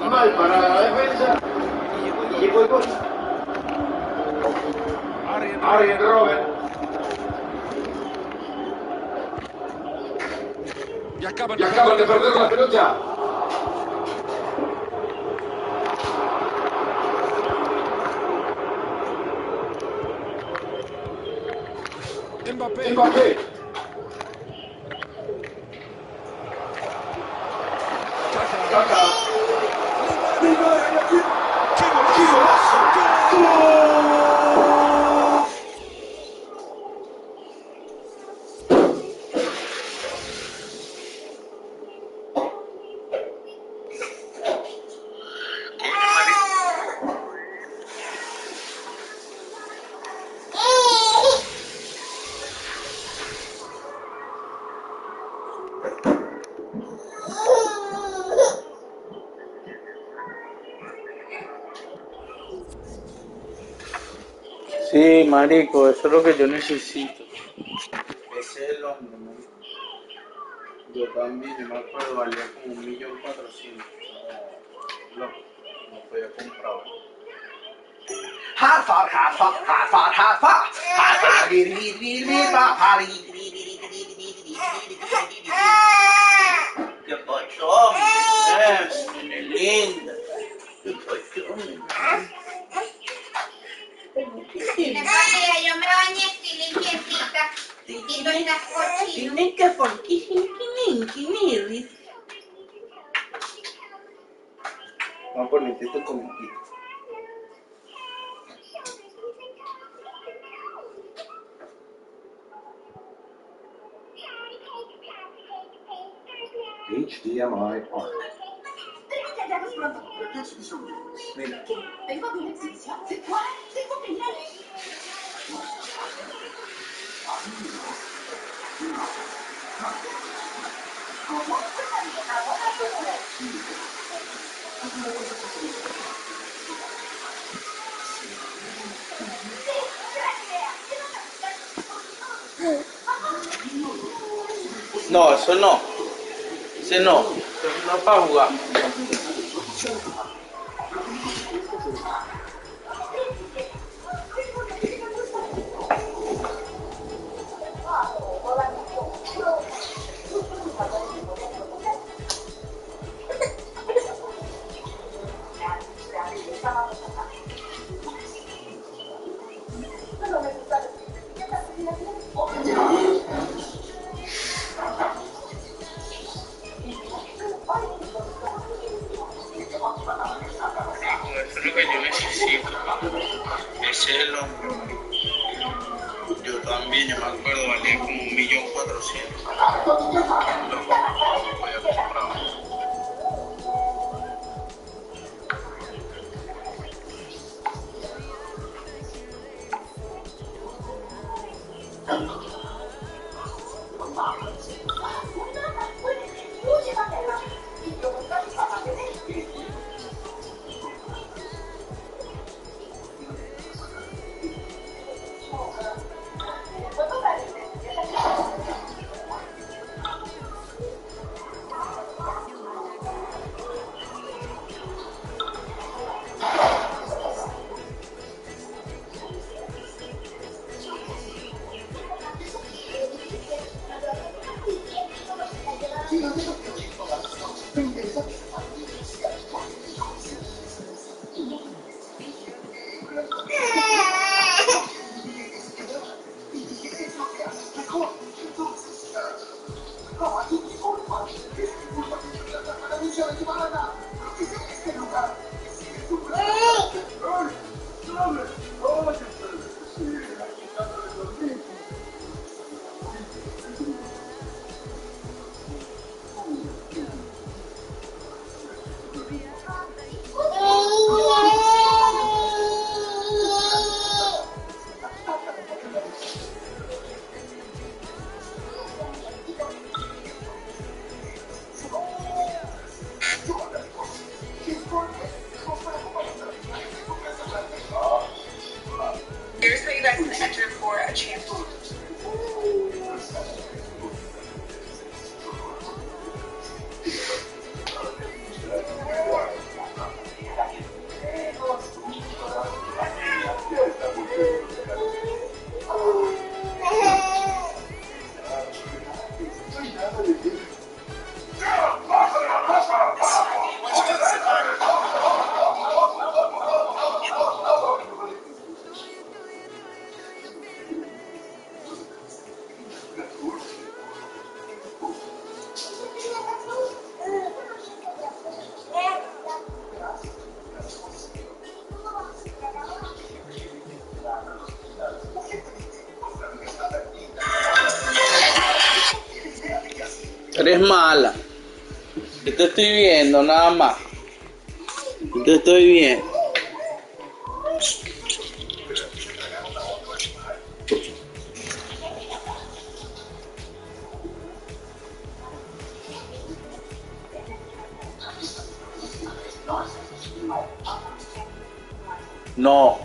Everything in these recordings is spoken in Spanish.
Mal para la defensa. Y llegó el gol. Arjen Robben. Y acaban de perder la pelota. Mbappé. Kaká. ¡Qué golazo! Sí, marico, eso es lo que yo necesito. Ese es el hombre, man. Yo también, yo me acuerdo, valía como 1.400.000. Loco, no podía comprar. ¡Qué pochón! ¡Qué linda! ¡Qué pochón! Yo me bañé, estoy limpiecita. Y no estás cochino. Tienes que forquín, vamos a ponerte esto con un kit. HDMI on. Mira. Vengo de una exhibición. ¿De cuál? Tengo que ir a leer. No, eso no. Ese no. Eso no es para jugar. Eso es lo que yo necesito. Ese es el hombre, marico. Yo también, yo me acuerdo, valía como 1.400.000. Loco, no podía comprar. eres mala. Yo te estoy viendo nada más. Yo te estoy viendo. No.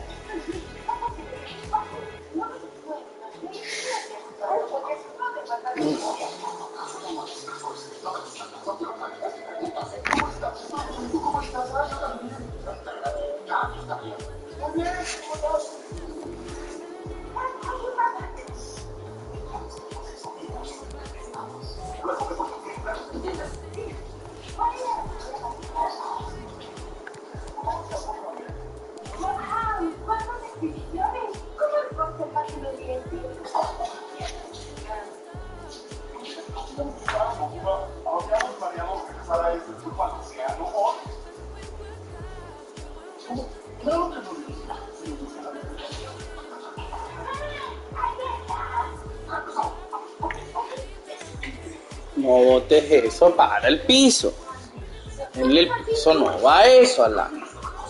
No botes eso para el piso. En el piso no va eso, Alana.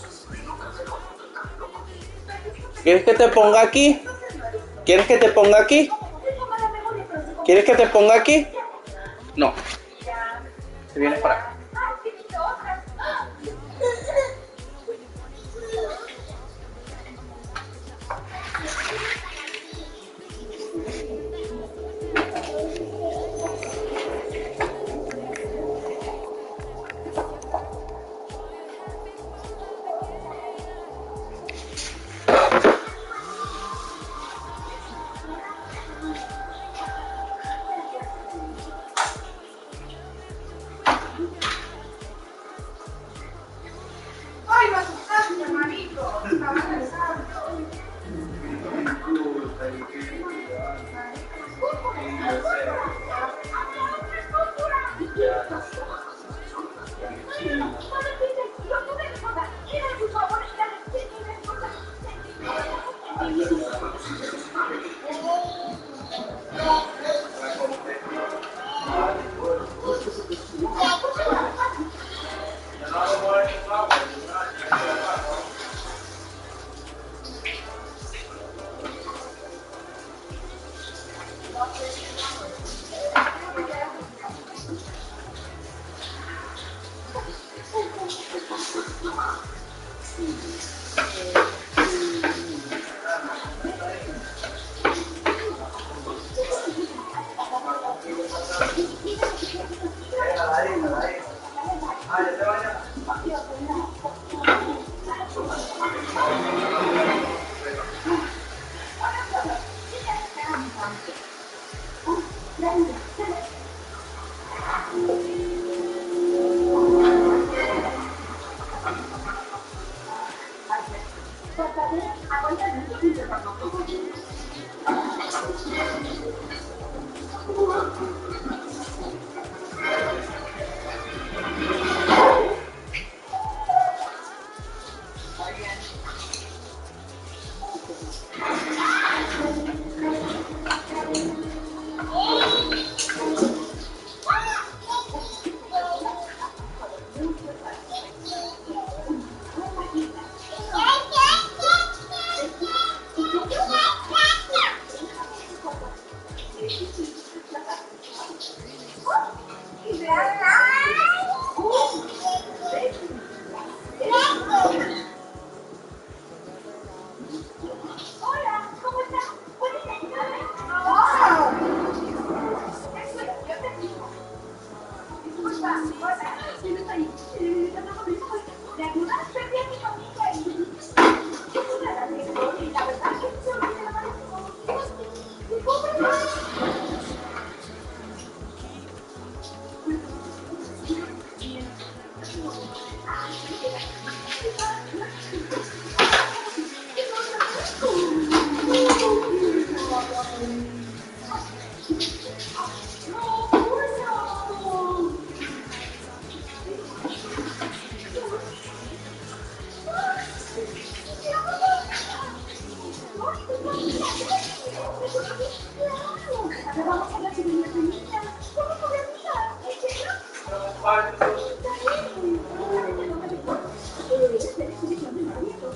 ¿Quieres que te ponga aquí? ¿Quieres que te ponga aquí? ¿Quieres que te ponga aquí? No. Te vienes para acá. Ay, me asustaste, hermanito. Estaba rezando.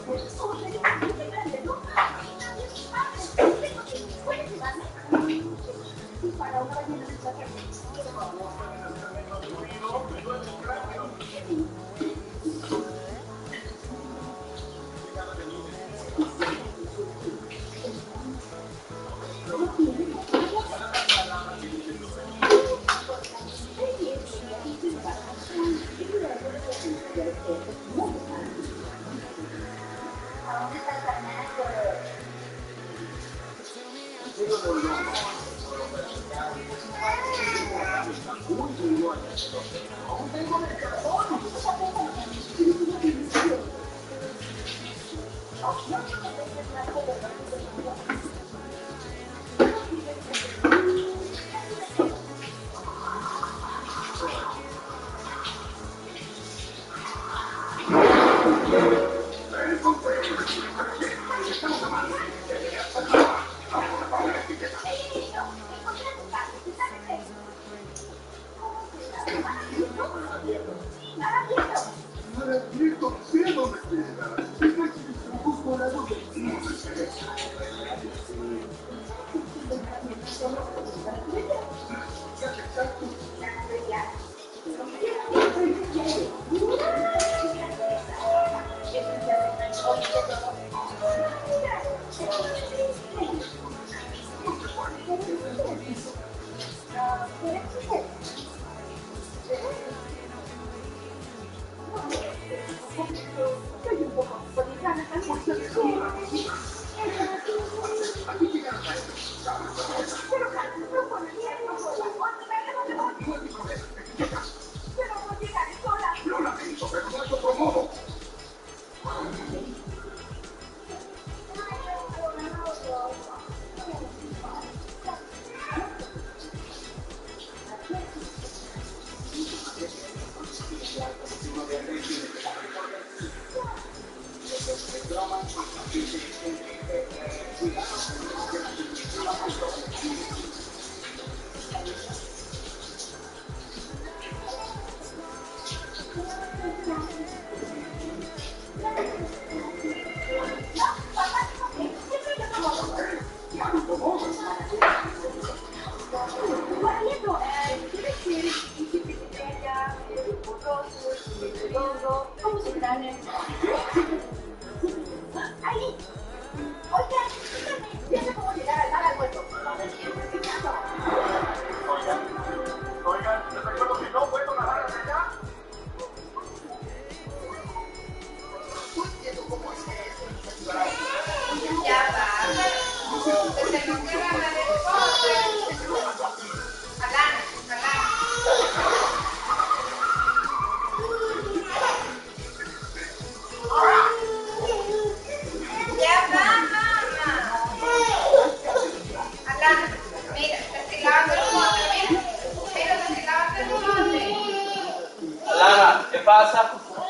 Alana, ¿qué pasa?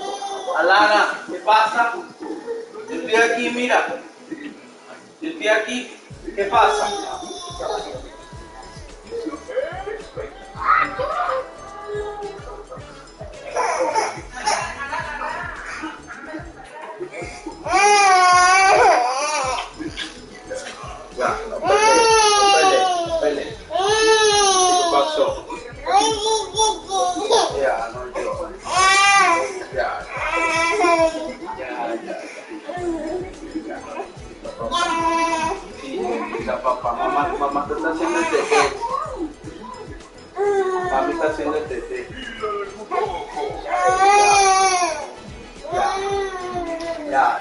Alana, ¿qué pasa? Yo estoy aquí, mira. Yo estoy aquí. ¿Qué pasa? Ya, no pele. ¿Qué pasó? Ya, no llores. Ya. Sí, la papá, mamá te está haciendo el tete. Mami está haciendo el tete. Ya.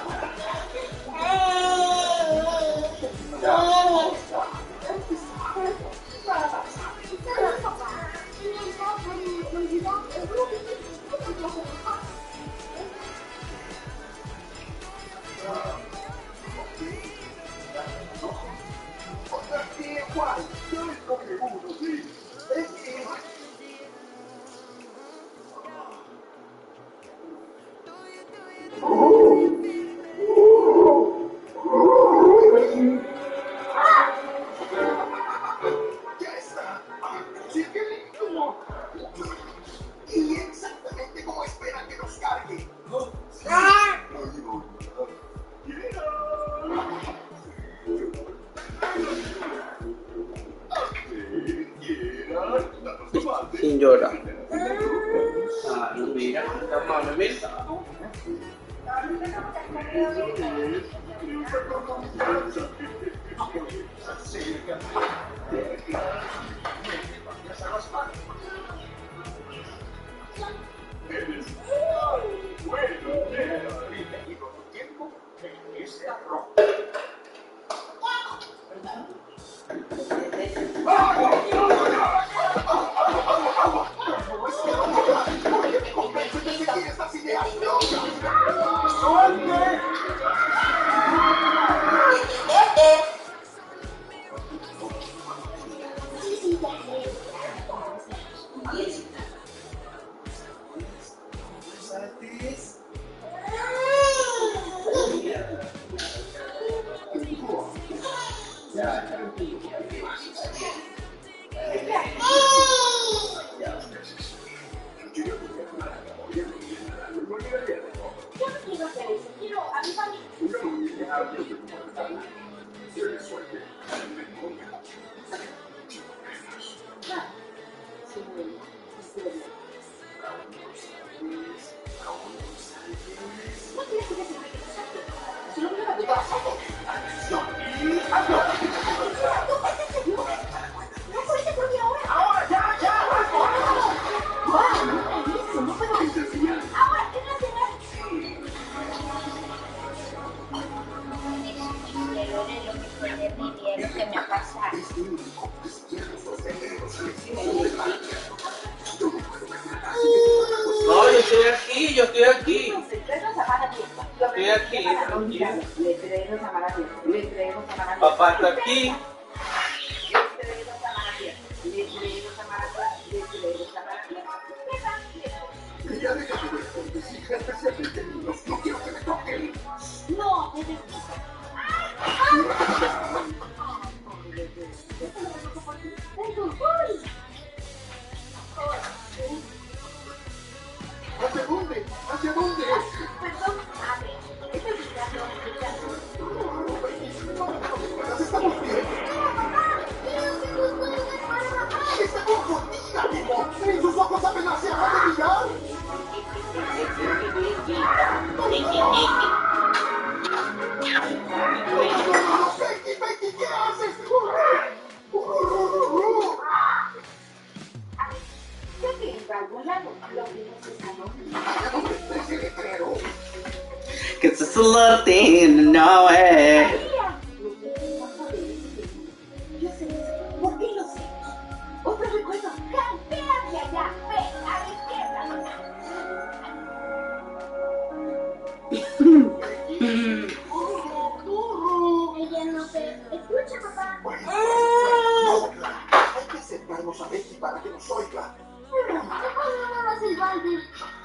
Y exactamente como esperan que nos cargue. llora. Ah, no, mira, mami, mira. No, yo estoy aquí. Estoy aquí, tranquilo. Papá está aquí. ¿Hacia dónde? Estamos bien. Está confundida, tipo. Sus ojos apenas se acaban de mirar. Becky, ¿qué haces? Cause it's a little thing to know it. Yo sé eso. ¿Por qué lo sé? Otro recuerdo. ¡Campea hacia allá! ¡Ve a la izquierda! Ella no te escucha, papá. Hay que acercarnos a Becky para que nos oiga. No es el balde.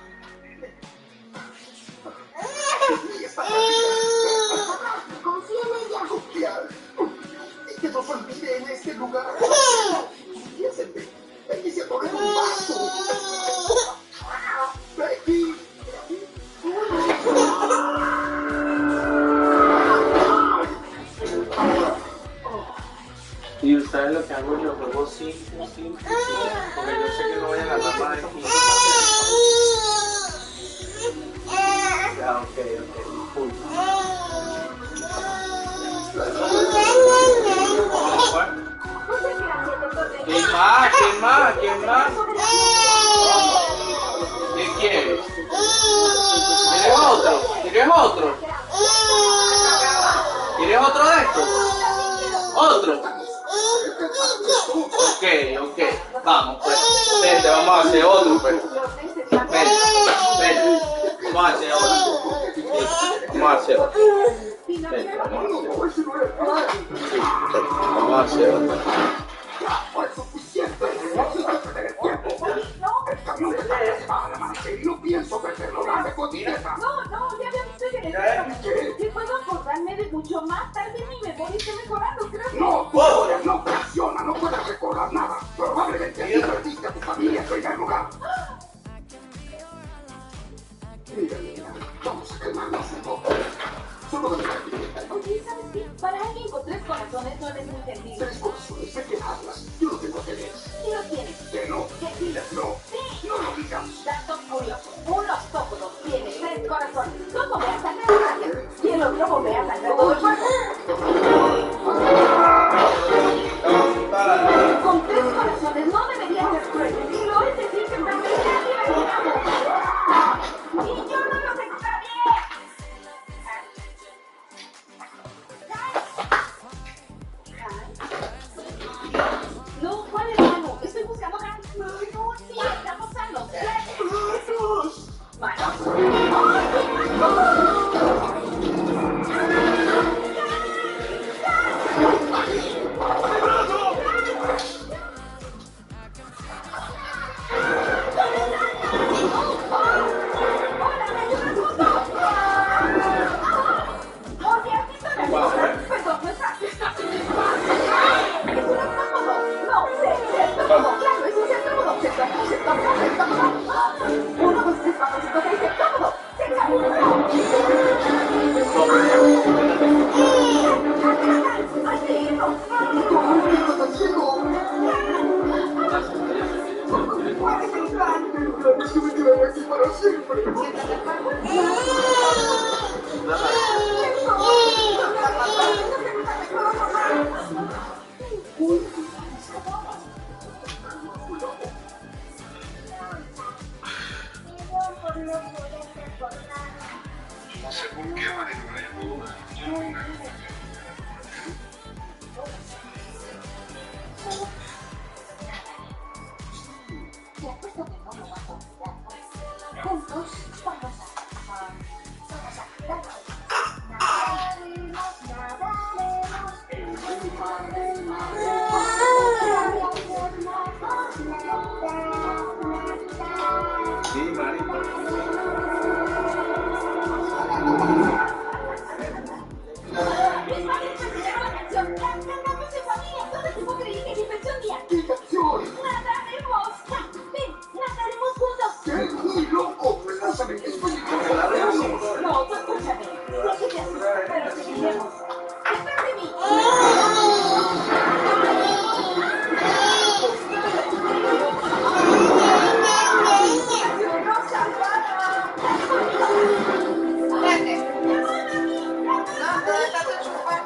Confía en ella. Confiar. Y que nos olvide en este lugar. Piénsenme. Becky se atoró en un vaso. Becky. Y ustedes lo que hago, yo juego 5, porque yo sé que no voy a ganar más de 5. Ya, ok, disculpa. ¿Quién más? ¿Qué quieres? ¿Quieres otro? ¿Quieres otro de estos? ¿Otro? Ok, vamos pues. Vente, vamos a hacer otro pues. Vente. Vamos a hacer otro. Vamos a hacer otro. Vente, vamos a hacer otro. No pienso perderlo, dame contineta. No, ya había visto que le sí puedo acordarme de mucho más. Tal vez mi memoria esté mejorando, creo. No, pobre, no funciona, no puedes recordar nada. Probablemente ahí perdiste a tu familia en primer lugar. Mira, vamos a calmarnos un poco. Solo de la etiqueta. Oye, ¿sabes qué? Para alguien con 3 corazones no eres muy entendible. 3 corazones, ¿de qué hablas? Yo no tengo 3. ¿Quién los tiene? Que no. Que sí. No. corazón. Dos bombeas sangre de gracia. Y el otro bombea sangre a todo el cuerpo. Con 3 corazones no debería ser cruel. Y lo es decir que están liberado. Y yo no los extravié. No, ¿cuál es Manu? Estoy buscando a Manu. No, sí, estamos sanos. No sé por qué, marico, Juntos vamos Sí, marico. No, tú escúchame. Sí que te asusta, pero seguiremos. ¡Detrás de mí! Espérate. No, ¿dónde está tu chupa?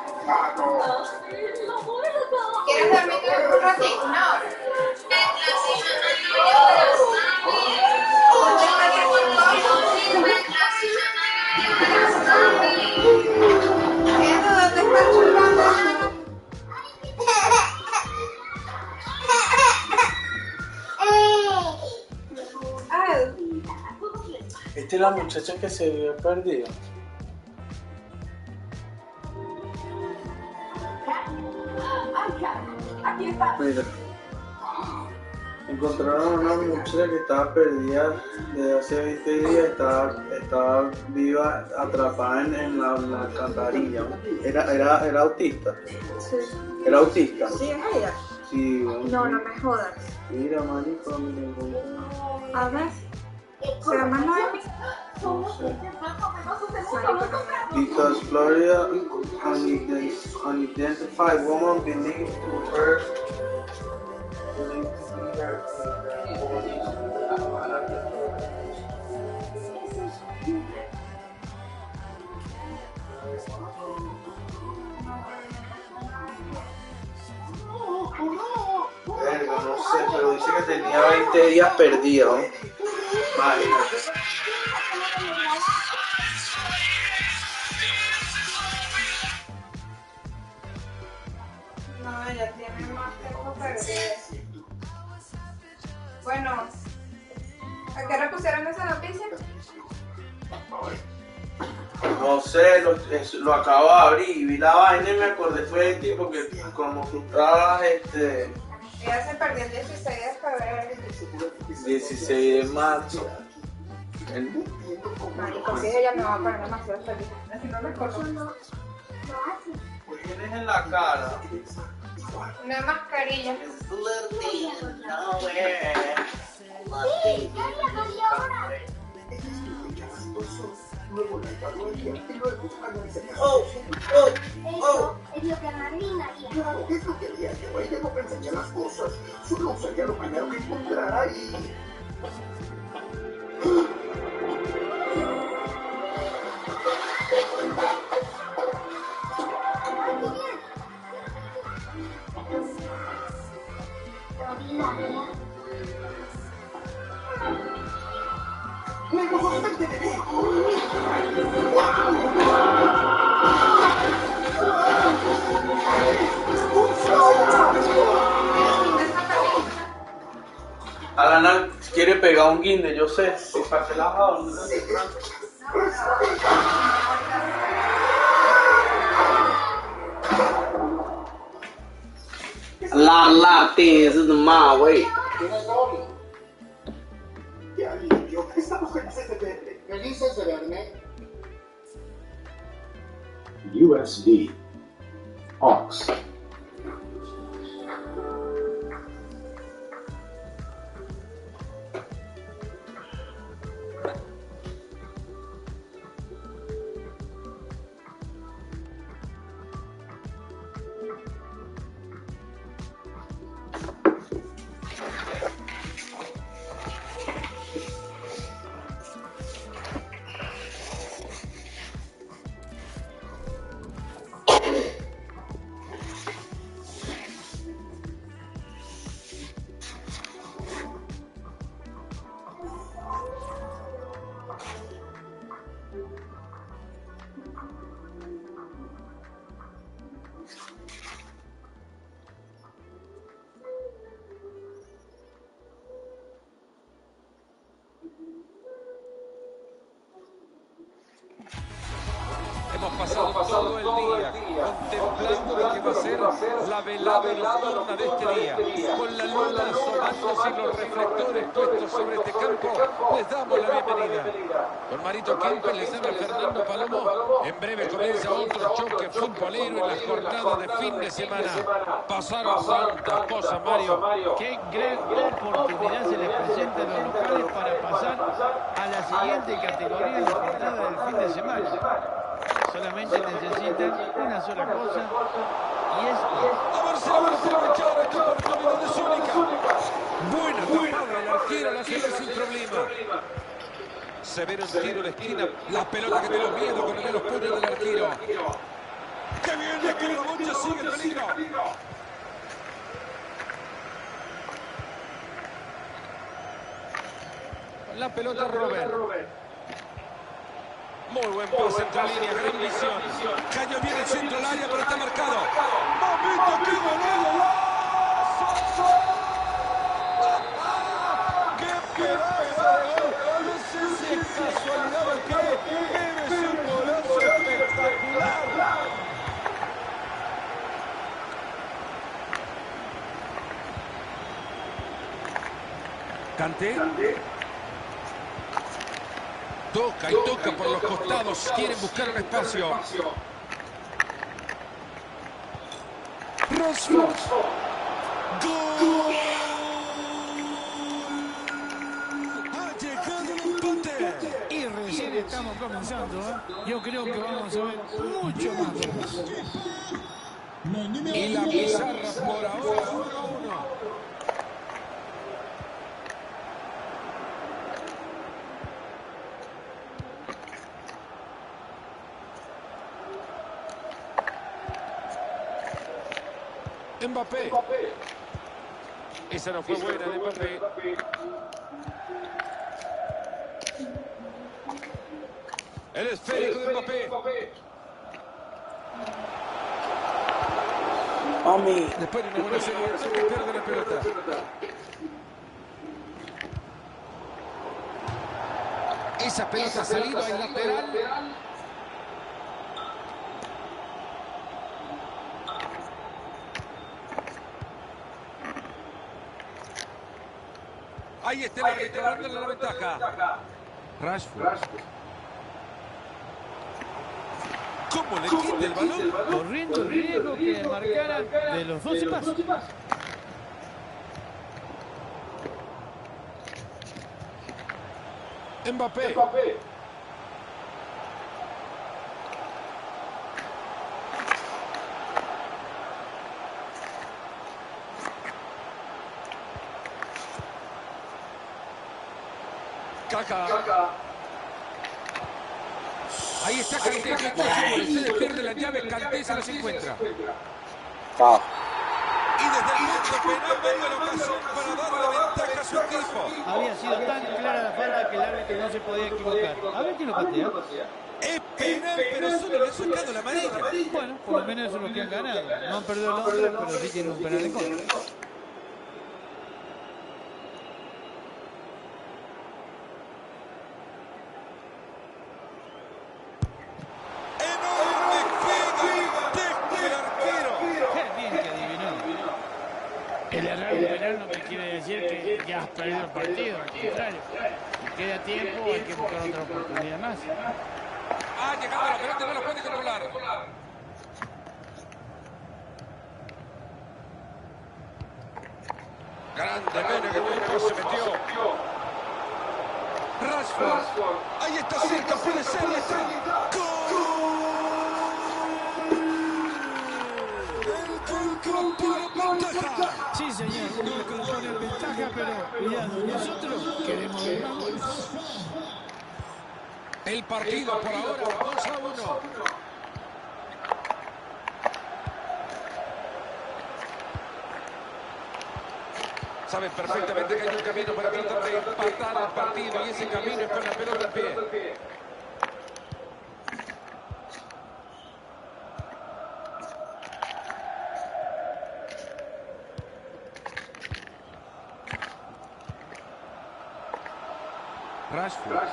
¿Quieres dormir un ratito? No. ¿Dónde está el chupando? Esta es la muchacha que se había perdido. Aquí está. Mira. Encontraron una muchacha que estaba perdida desde hace 20 días, estaba viva, atrapada en la alcantarilla. Era autista. Sí. Era autista. ¿Sí es ella? Sí. No, no me jodas. Mira, marico, A ver. ¿Se llama Noemi? Somos los más poderosos del mundo. because Florida unidentified woman believed to her Verga, no sé, pero dice que tenía 20 días perdido. Imagínate. No, ella tiene más tiempo perdido. Bueno, ¿a qué hora pusieron esa noticia? No sé, lo acabo de abrir y vi la vaina y me acordé fue de ti porque como tú estabas Ella se perdió el 16 de febrero. 16 de marzo. Marico, si ella me va a poner demasiado feliz. Así no me acuerdo. ¿Qué tienes en la cara? Una mascarilla. Luego la evaluación y luego analizamos. Eso es lo que Marlene haría. Claro, es lo que haría yo. Ella no pensaría las cosas. Solo usaría lo primero que encontrara y... pegado un guinde, yo sé, si está relajado, no sé. A lot of things in the my way. ¡Qué alivio! Estamos felices de verte. Felices de verme. USD. AUX. Hemos pasado todo el día contemplando lo que va a ser la velada nocturna de este día. Con la luna asomándose y los reflectores puestos sobre este campo, les damos la bienvenida. Con Marito Kempes les habla Fernando Palomo. En breve comienza otro choque futbolero en la jornada de fin de semana. Pasaron tantas cosas, Mario. Qué gran oportunidad se les presenta a los locales para pasar a la siguiente categoría en la jornada del fin de semana. Solamente necesitan una sola cosa y es... A ver si van a aprovechar esta oportunidad, es única. Buena tapada del arquero, la sigue sin problema. Severo tiro de esquina, la pelota que tiene miedo con los puños del arquero. ¡Qué bien! La que la bocha sigue en peligro. La pelota Robert. Muy buen pase entre líneas, gran visión. Caño viene el centro del área, pero está marcado. ¡Mamita, qué golazo! ¡Qué pedazo de gol! No sé si es casualidad o qué. Debe ser un golazo espectacular. Kanté. Toca y toca por los costados, quieren buscar un espacio. Rashford. ¡Gol! Ha llegado el empate. Y recién estamos comenzando, ¿eh? Yo creo que vamos a ver mucho más de eso. Y la pizarra por ahora 1-1. Mbappé. Esa no fue buena de Mbappé. El esférico de Mbappé. Después de una buena serie, se pierde la pelota. Esa pelota ha salido al lateral. Ahí está el árbitro dándole la ventaja. Rashford. ¿Cómo le quita el balón? Corriendo el riesgo que marcaran de los 12 pasos. Mbappé. Kaká. Ahí está Kanté, se pierde la llave, Kanté se las encuentra. Y desde el punto penal venga la ocasión para dar la ventaja a su equipo. Había sido tan clara la falta que el árbitro no se podía equivocar. A ver quién lo patea. Es penal, pero solo le ha sacado la amarilla. Bueno, por lo menos eso es lo que han ganado. No han perdido el nombre, pero sí tienen un penal en contra. has perdido el partido, al contrario. Si queda tiempo, hay que buscar otra oportunidad más. Ha llegado la pelota y no la puede controlar. Grande Mena, que buen pase metió. Rashford. Ahí está cerca, puede ser. Ahí está. Sí, señor, no que pone en ventaja, pero cuidado, nosotros queremos ver más goles. El partido por ahora 2-1. Saben perfectamente que hay un camino para tratar de empatar el partido y ese camino es con la pelota en pie. Rashford.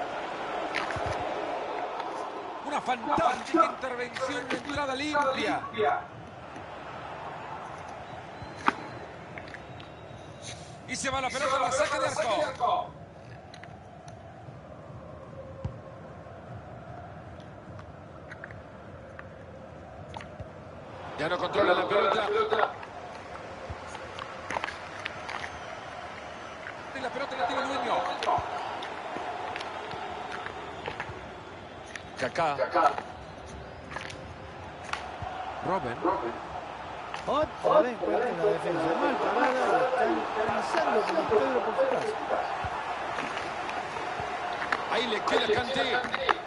Una fantástica intervención de entrada limpia. Y se va la pelota a la saca de arco. Ya no controla la pelota. Y la pelota la tiene el dueño. Kaká. Robben. Otra vez encuentra una defensa mal parada y están pasando como Pedro por su casa. Ahí le queda Kanté.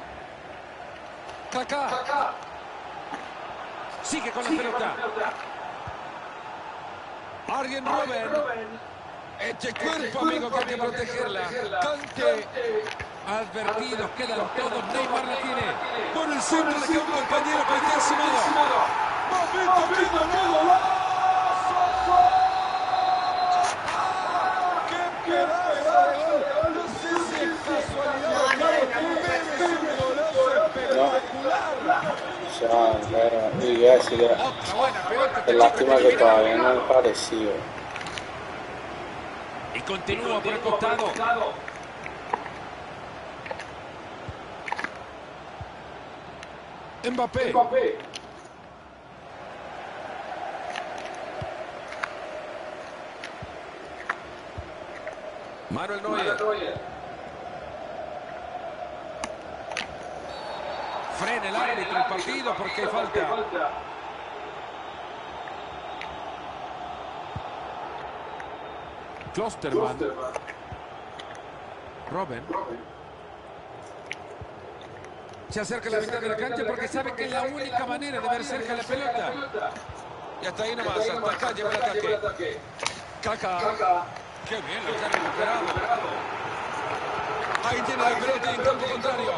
Kaká. Sigue con la pelota. Arjen Robben. Eche cuerpo, amigo, que hay que protegerla. Kanté. Advertidos, quedan todos. Neymar la tiene. Por el centro de campo, compañero, que está encimado. ¡Momento, ¡qué pedazo de gol! No sé si es casualidad, pero es un golazo espectacular. Otra buena pelota. Es lástima que todavía no han aparecido. Y continúa por el costado. Mbappé. Manuel Neuer. Frena el árbitro el partido porque hay falta. Klosterman. Robben. Se acerca a la mitad de la cancha porque sabe que es la única manera de ver cerca la pelota. Y hasta ahí nomás, hasta acá lleva el ataque. Kaká. Qué bien lo que ha recuperado. Ahí tiene la pelota y en campo contrario.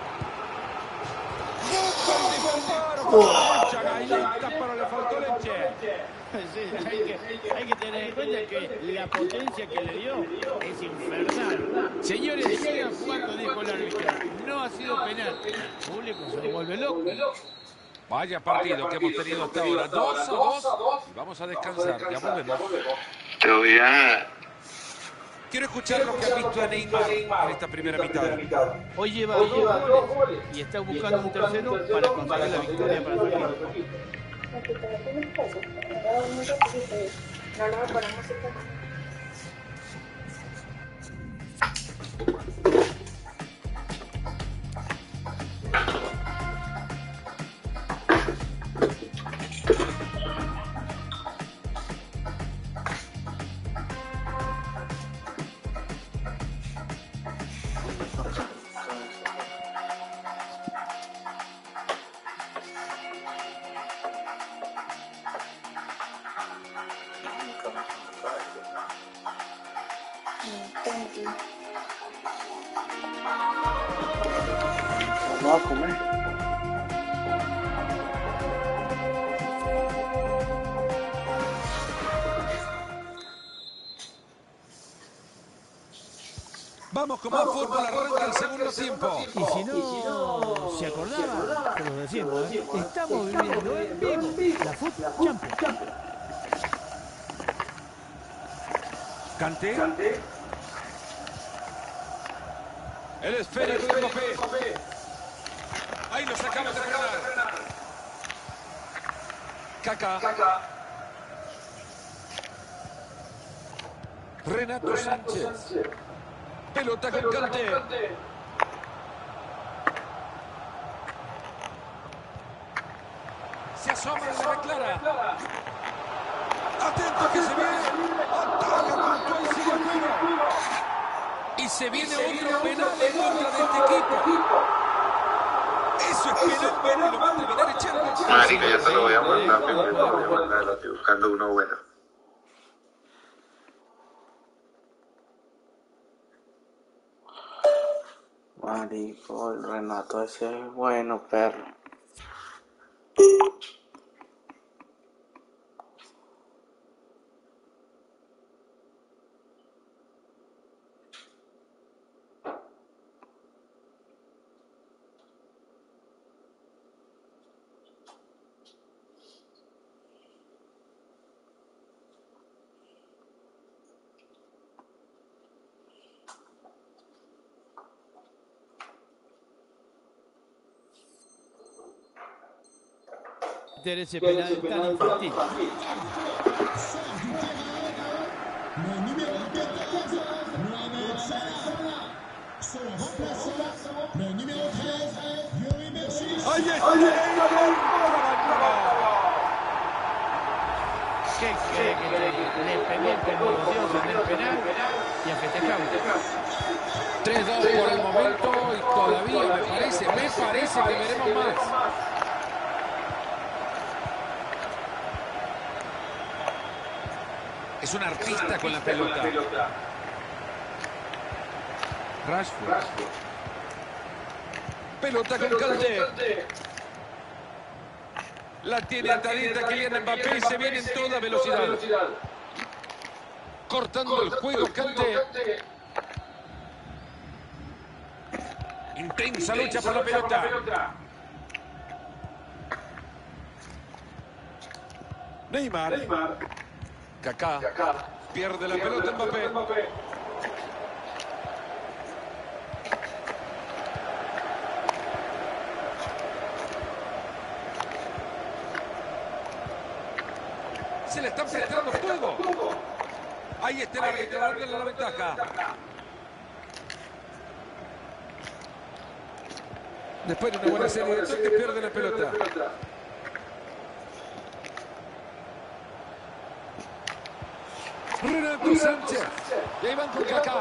Mucha galleta, pero le faltó leche. Sí, hay que tener en cuenta que la potencia que le dio es infernal. Señores, sigan jugando, dijo el árbitro. No ha sido penal. El público se vuelve loco. Vaya partido que hemos tenido hasta ahora. 2-2. Y vamos a descansar. Ya volvemos. Te voy a... Quiero escuchar lo que ha visto a Neymar en esta primera mitad. Hoy lleva 2 goles y está buscando un tercero para conseguir la victoria para su equipo. No lo voy a poner música. Vamos a comer. Vamos con más fútbol, arranca el segundo tiempo. Y si no se acordaba, se lo decimos, estamos viviendo en vivo la Foot Champions. Kanté. El esférico de Mbappé. Ahí lo sacamos de frenar. Kaká. Renato Sánchez. Pelota con Kanté. Se asoma y la declara. Atento que se viene. Ataca con todo el juego. Y se viene otro penal en contra de este equipo. Eso es penal y lo va a terminar echando. Marica, ya te lo voy a mandar, lo estoy buscando uno bueno. Marico, el Renato ese es bueno, perro. Ese penal tan infantil. ¡Ahí está! ¿Qué cree que le pegó como Dios en el penal y a festejar? 3-2 por el momento y todavía me parece que veremos más. Es un artista con la pelota. Rashford. Pelota con Kanté. La tiene atadita Kylian Mbappé y se viene en toda velocidad. Cortando el juego Kanté. Intensa lucha por la pelota. Neymar. Kaká. Pierde la pelota Mbappé. Se le están prestando fuego. Ahí está el árbitro dándole la ventaja. Después de una buena serie de toques pierde la pelota. Renato Sánchez. Y ahí van con Kaká.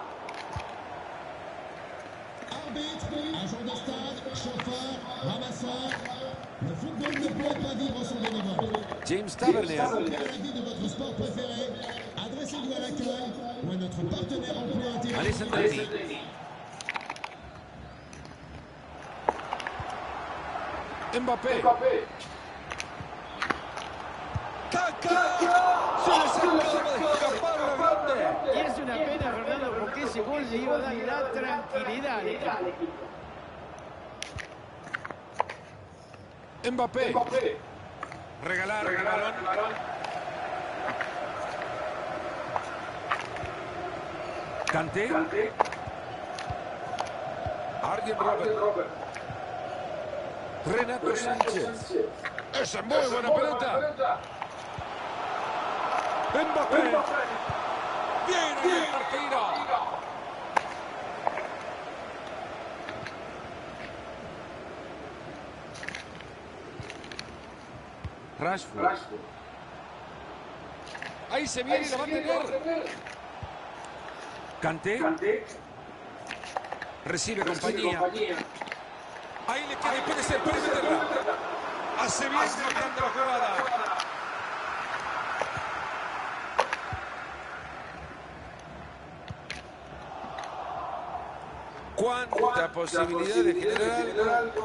James Tavernier. Alisson Becker. Mbappé. ¡Kaká! Se les acaba de escapar la grande. Y es una pena, Fernando, porque ese gol le iba a dar la tranquilidad al equipo. Mbappé. Regalar el balón. Kanté. Arjen Robben. Renato Sánchez. Esa es muy buena pelota. Mbappé. Viene el partido. Rashford. Ahí se viene y lo va a tener. Kanté. Recibe compañía. Ahí le queda y puede ser, puede meterla. Hace bien marcando la jugada. ¿Cuánta posibilidad de generar algo?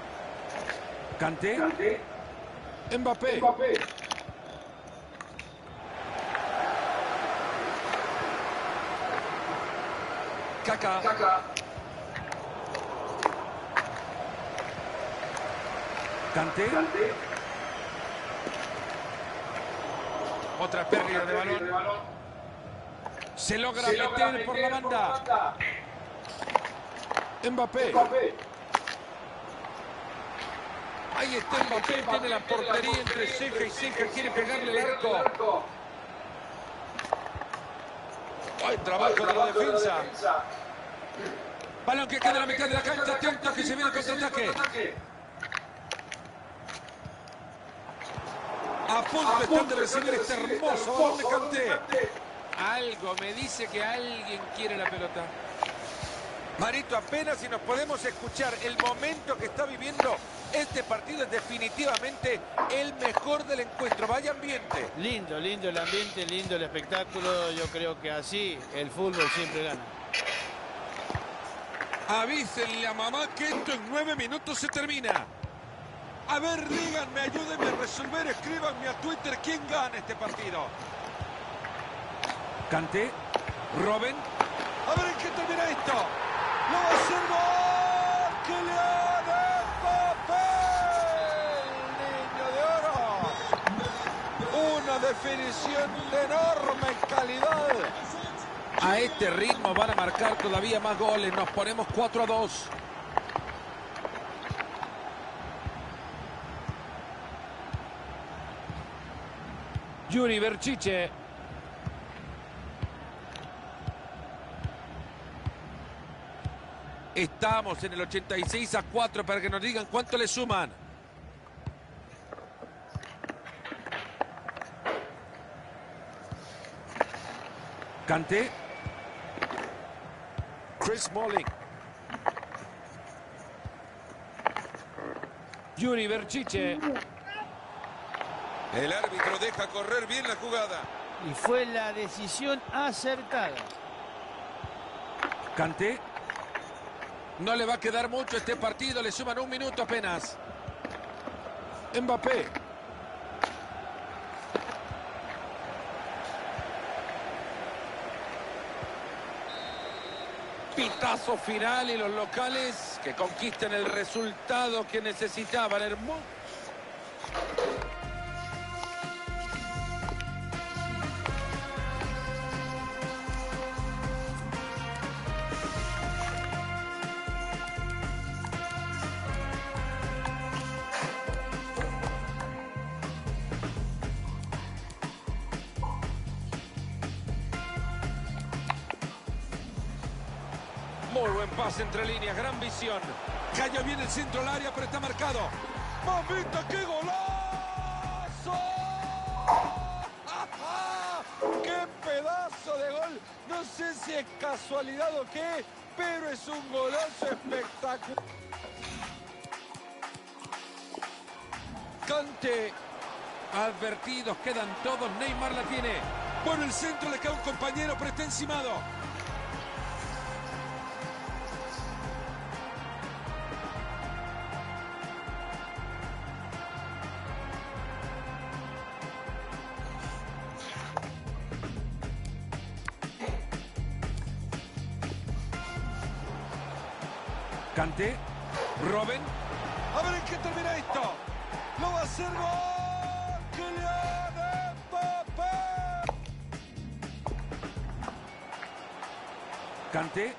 Kanté. Mbappé. Kaká. Kanté. Otra pérdida de balón. Se logra meter por la banda. Mbappé. Ahí está Mbappé, tiene la portería entre ceja y ceja, quiere pegarle el arco. Buen trabajo de la defensa. Balón que queda en la mitad de la cancha, atento que se viene el contraataque. A punto están de recibir este hermoso balón de Kanté. Algo me dice que alguien quiere la pelota. Marito, apenas si nos podemos escuchar. El momento que está viviendo este partido es definitivamente el mejor del encuentro. Vaya ambiente. Lindo, lindo el ambiente, lindo el espectáculo. Yo creo que así el fútbol siempre gana. Avísenle a mamá que esto en 9 minutos se termina. A ver, díganme, ayúdenme a resolver, escríbanme a Twitter quién gana este partido. Kanté, Robben. A ver en qué termina esto. ¡Lo va a hacer gol! ¡Kylian Mbappé! ¡El niño de oro! Una definición de enorme calidad. A este ritmo van a marcar todavía más goles. Nos ponemos 4-2. Yuri Berchiche. Estamos en el 86-4 para que nos digan cuánto le suman. Kanté. Chris Smalling. Yuri Berchiche. El árbitro deja correr bien la jugada. Y fue la decisión acertada. Kanté. No le va a quedar mucho este partido, le suman 1 minuto apenas. Mbappé. Pitazo final y los locales que conquistan el resultado que necesitaban. Hermoso. Muy buen pase entre líneas, gran visión. Cayó bien el centro al área, pero está marcado. ¡Mamita, qué golazo! ¡Qué pedazo de gol! No sé si es casualidad o qué, pero es un golazo espectacular. Kanté. Advertidos, quedan todos. Neymar la tiene. Por el centro le cae un compañero, pero está encimado. Kanté, Robben. A ver en qué termina esto. Lo va a hacer gol. Kylian Mbappé. Kanté.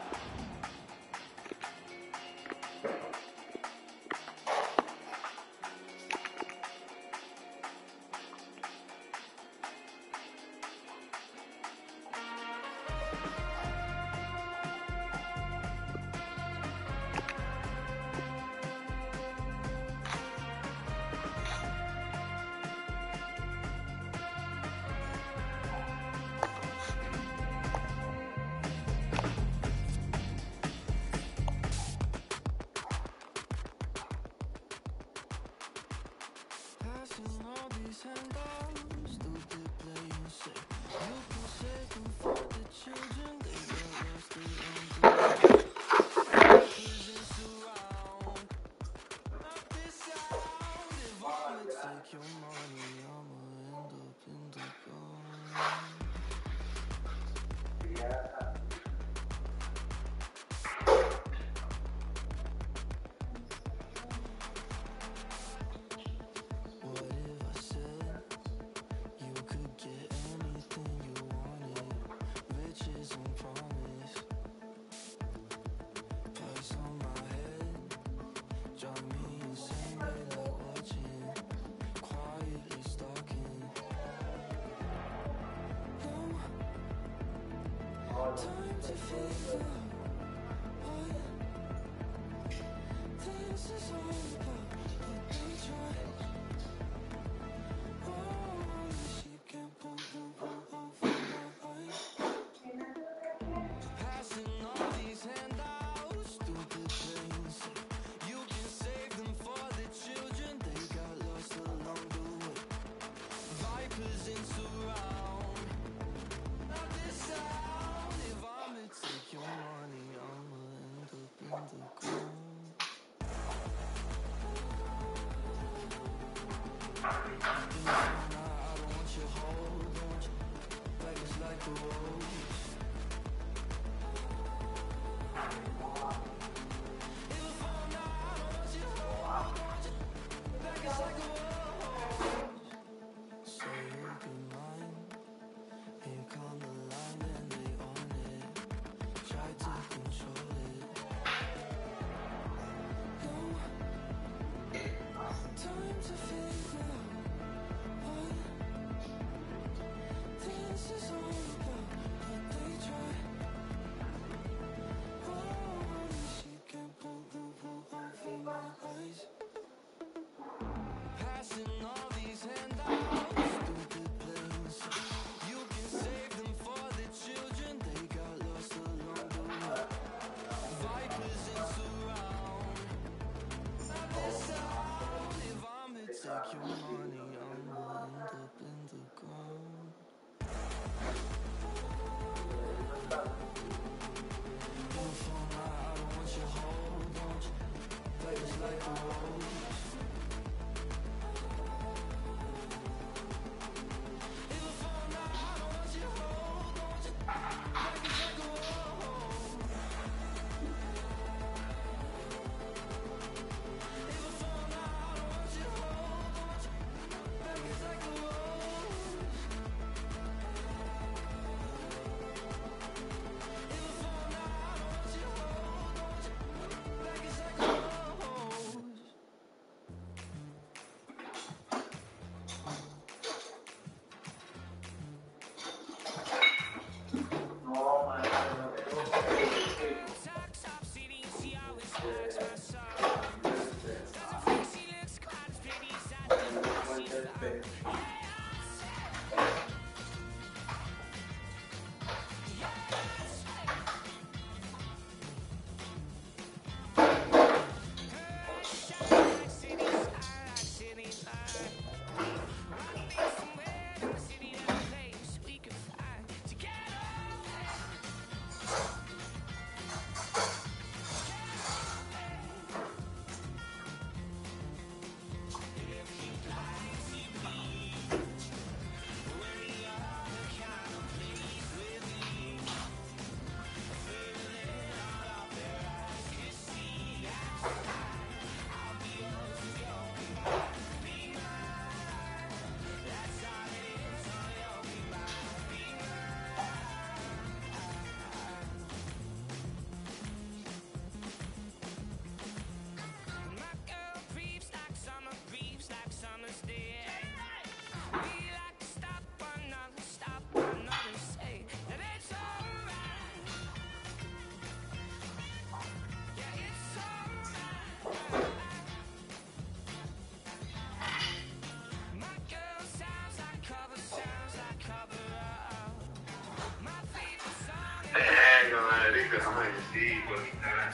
Marico, déjame decir, por Instagram.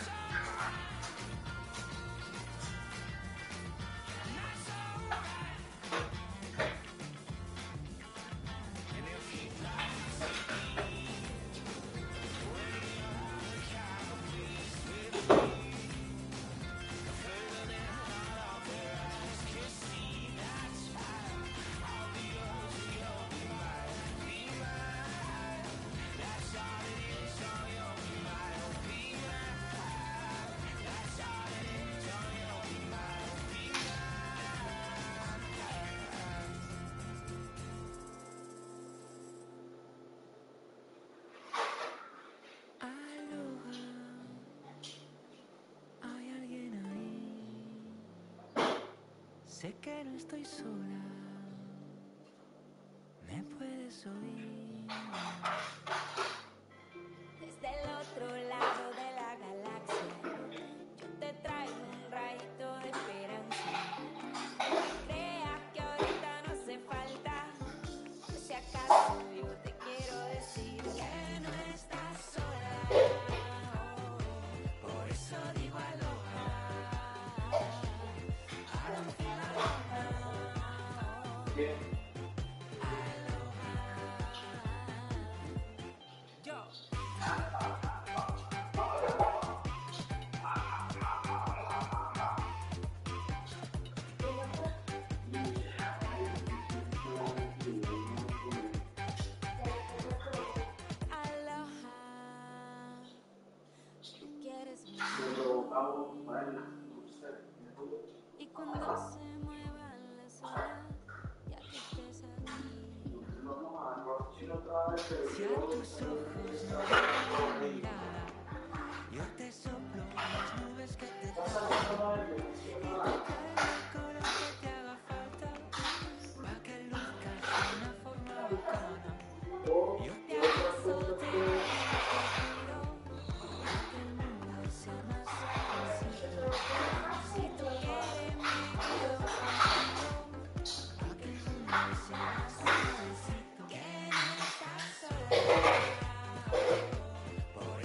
Sé que no estoy sola, me puedes oír. Y cuando se mueva la soledad, ya que estés aquí. Si a tus ojos no llega la mirada, yo te soplo las nubes que te tocan y te cae el color que te haga falta pa' que luzcas de una forma bacana. Yo te abrazo, te pido que el mundo sea más sencillo. Si tú quieres me quedo contigo pa' que el mundo sea más sencillo. Que no estás sola, por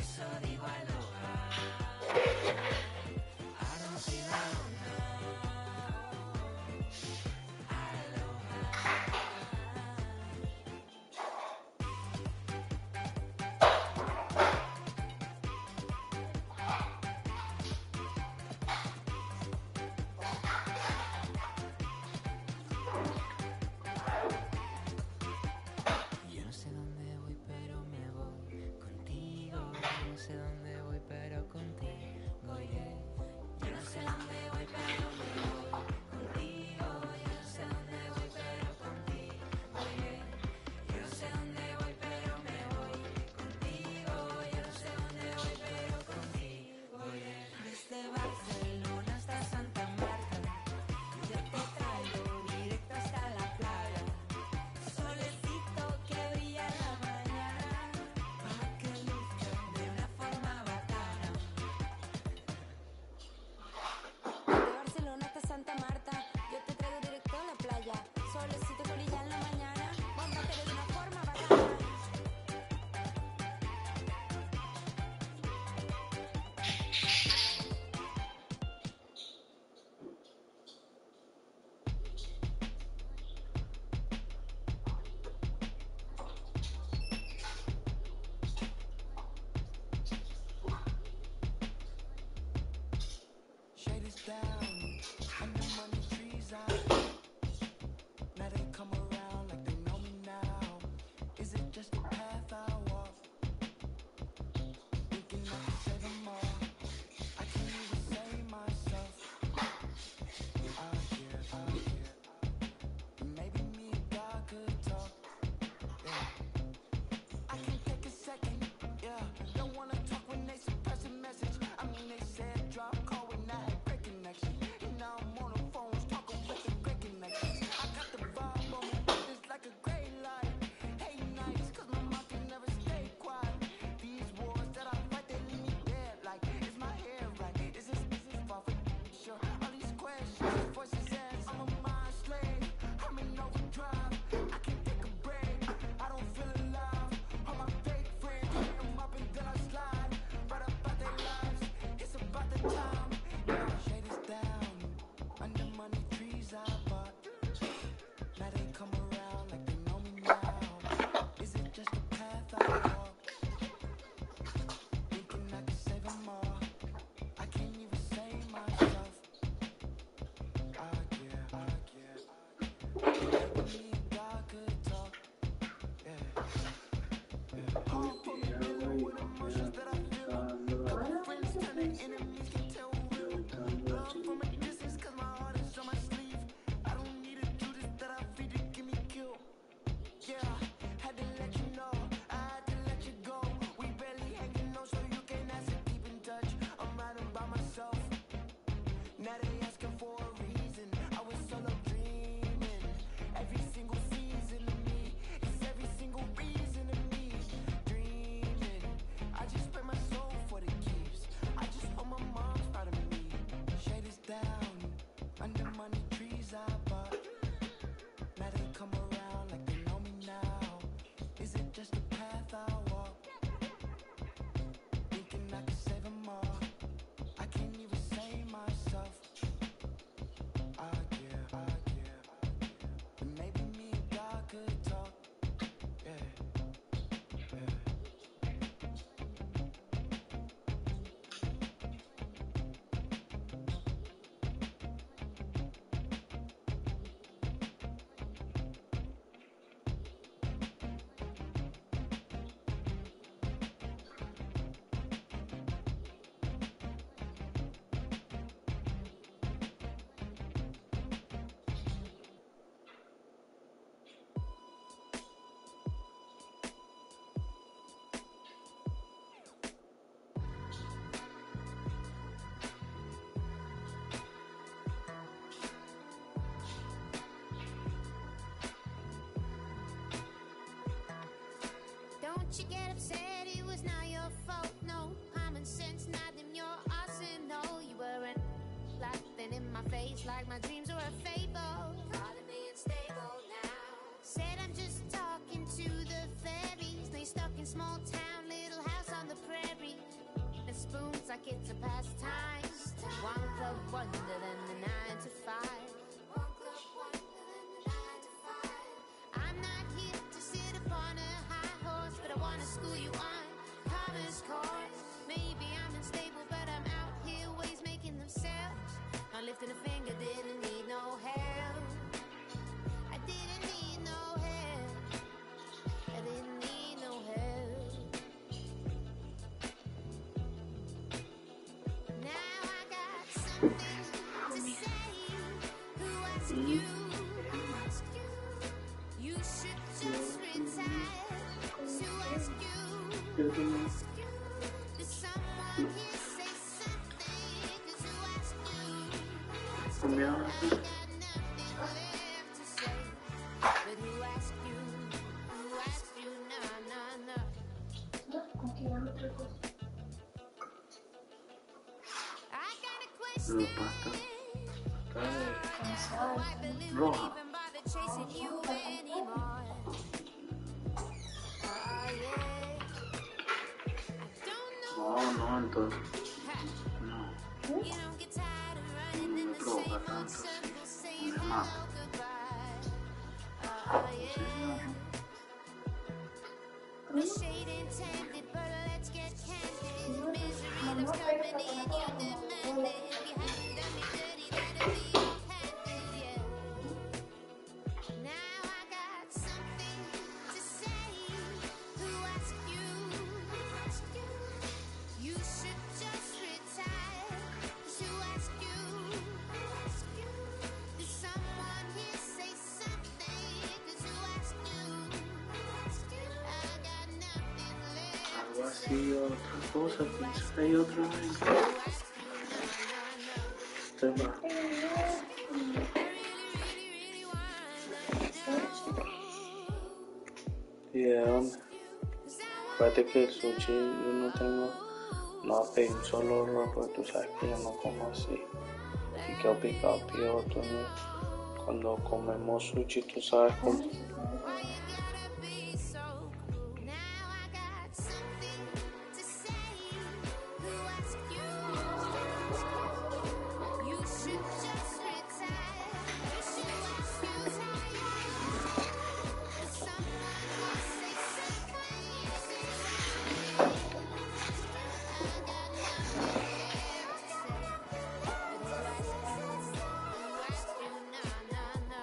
you get upset, it was not your fault. No common sense, not in your arsenal. You weren't laughing in my face like my dreams were a fable. Calling me unstable now. Said I'm just talking to the fairies. They stuck in small town, little house on the prairie. And spoons like it's a pastime. One club wonder than the 9 to 5. One club wonder than the 9 to 5. I'm not here to sit upon a high horse, but I wanna school you on commerce course. Maybe I'm unstable, but I'm out here ways making themselves. Not lifting a finger, didn't need no help. I didn't need no help. I didn't need no help. Now I got something to say. Who asked you? You should just retire. Who asked you? Did someone here say something? 'Cause who asked you? I got nothing left to say. But who asked you? Who asked you? No, no, no. I got a question. Why believe you even bother chasing you anymore? Oh yeah. Don't know. No, entonces. No. You don't get tired of running in the same old circles, saying hello, goodbye. Oh yeah. No shade intended, but let's get candid. Misery loves company and you demand it. If you haven't done me dirty, that'll be offended, yeah. Now I got something to say. Who asked you? You should just retire. 'Cause who asked you? Did someone here say something? 'Cause who asked you? I got nothing left Algo to así, say. otra cosa, pensé y otra vez. Who asked you? No, no, no. Te va. I really wanna know. ¿Y de dónde? Fíjate que el sushi yo no tengo, no pedí un solo rollo, porque tú sabes que yo no como así. Y que picado pido otro, ¿no? Cuando comemos sushi, tú sabes cómo. Why you gotta be so cool? Now I got something to say. Who asked you? You should just retire. Who asked you? Did someone will say something? I got nothing left to say. But who asked you? Who asked you? No, no, no.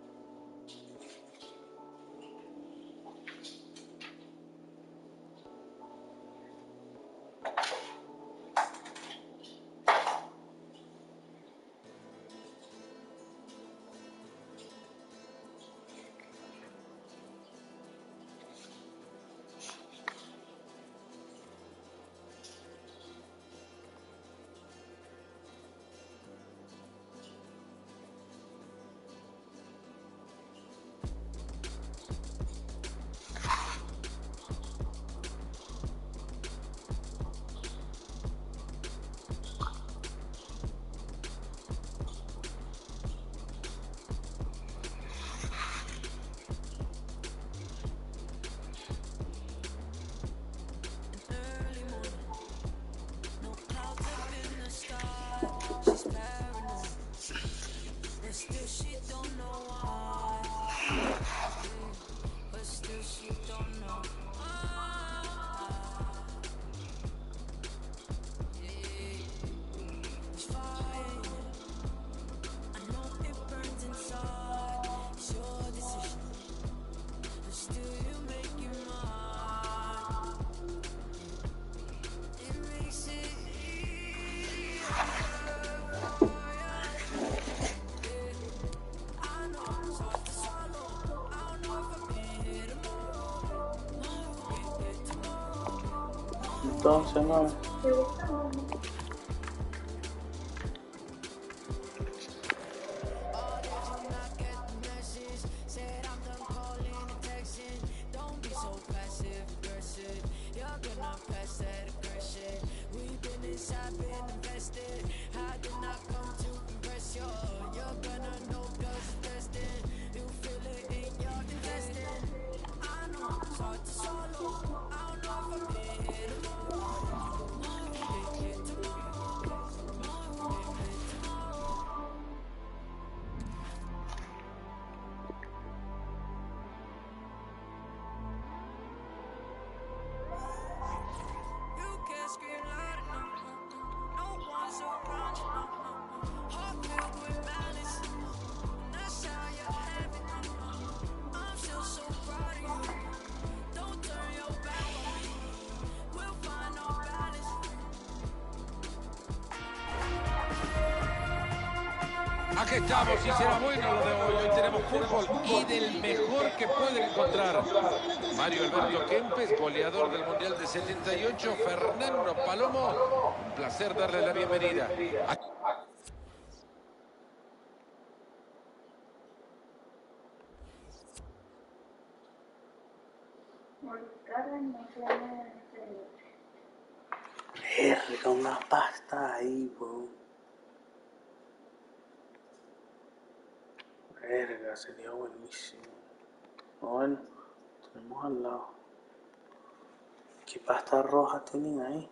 Entonces, no. Aquí estamos y será bueno lo de hoy. Hoy tenemos fútbol y del mejor que pueden encontrar. Mario Alberto Kempes, goleador del Mundial de 78. Fernando Palomo, un placer darle la bienvenida. Verga, una pasta ahí, weón. Verga, sería buenísimo. Bueno, tenemos al lado. ¿Qué pasta roja tienen ahí?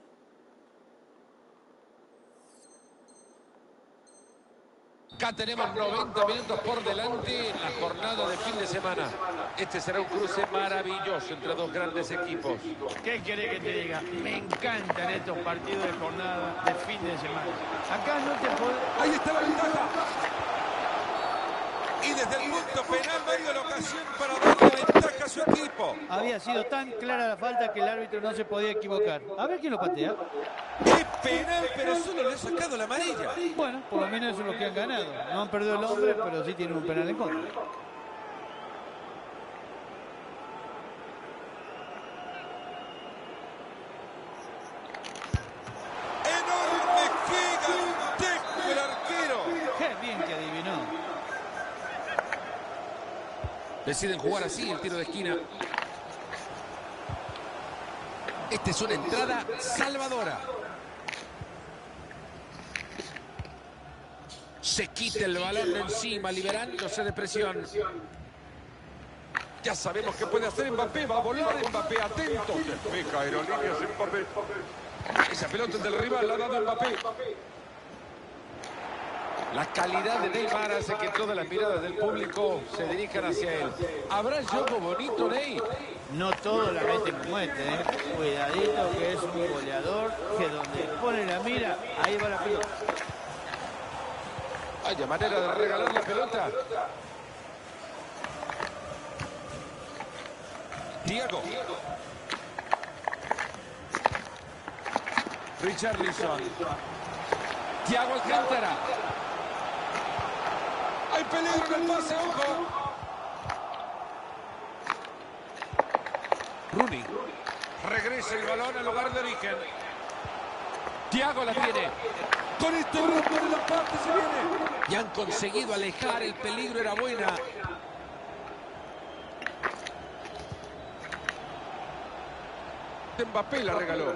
Acá tenemos 90 minutos por delante en la jornada de fin de semana. Este será un cruce maravilloso entre dos grandes equipos. ¿Qué querés que te diga? Me encantan estos partidos de jornada de fin de semana. Acá no te podés... Ahí está la ventaja. Y desde el punto penal no hay la ocasión para darle ventaja a su equipo. Había sido tan clara la falta que el árbitro no se podía equivocar. A ver quién lo patea. ¡Qué penal! Pero solo le ha sacado la amarilla. Bueno, por lo menos eso es lo que han ganado. No han perdido el hombre, pero sí tienen un penal en contra. ¡Enorme! ¡Qué gigantesco el arquero! ¡Qué bien que adivinó! Deciden jugar así el tiro de esquina. Esta es una entrada salvadora. Se quita el balón de encima, liberándose de presión. Ya sabemos que puede hacer Mbappé. Va a volar Mbappé. Atento. Despeja aerolíneas Mbappé. Esa pelota del rival la ha dado Mbappé. La calidad de Neymar hace que todas las miradas del público se dirijan hacia él. ¿Habrá juego bonito, Ney? No todos la meten como este, ¿eh? Cuidadito que es un goleador que donde pone la mira, ahí va la pelota. Vaya manera de regalar la pelota. Thiago. Richarlison. Thiago Alcántara. Hay peligro en el pase, ojo. Rooney. Regresa el balón al lugar de origen. Thiago la tiene. Con este grupo de la parte se viene. Y han conseguido alejar. El peligro era buena. Mbappé la regaló.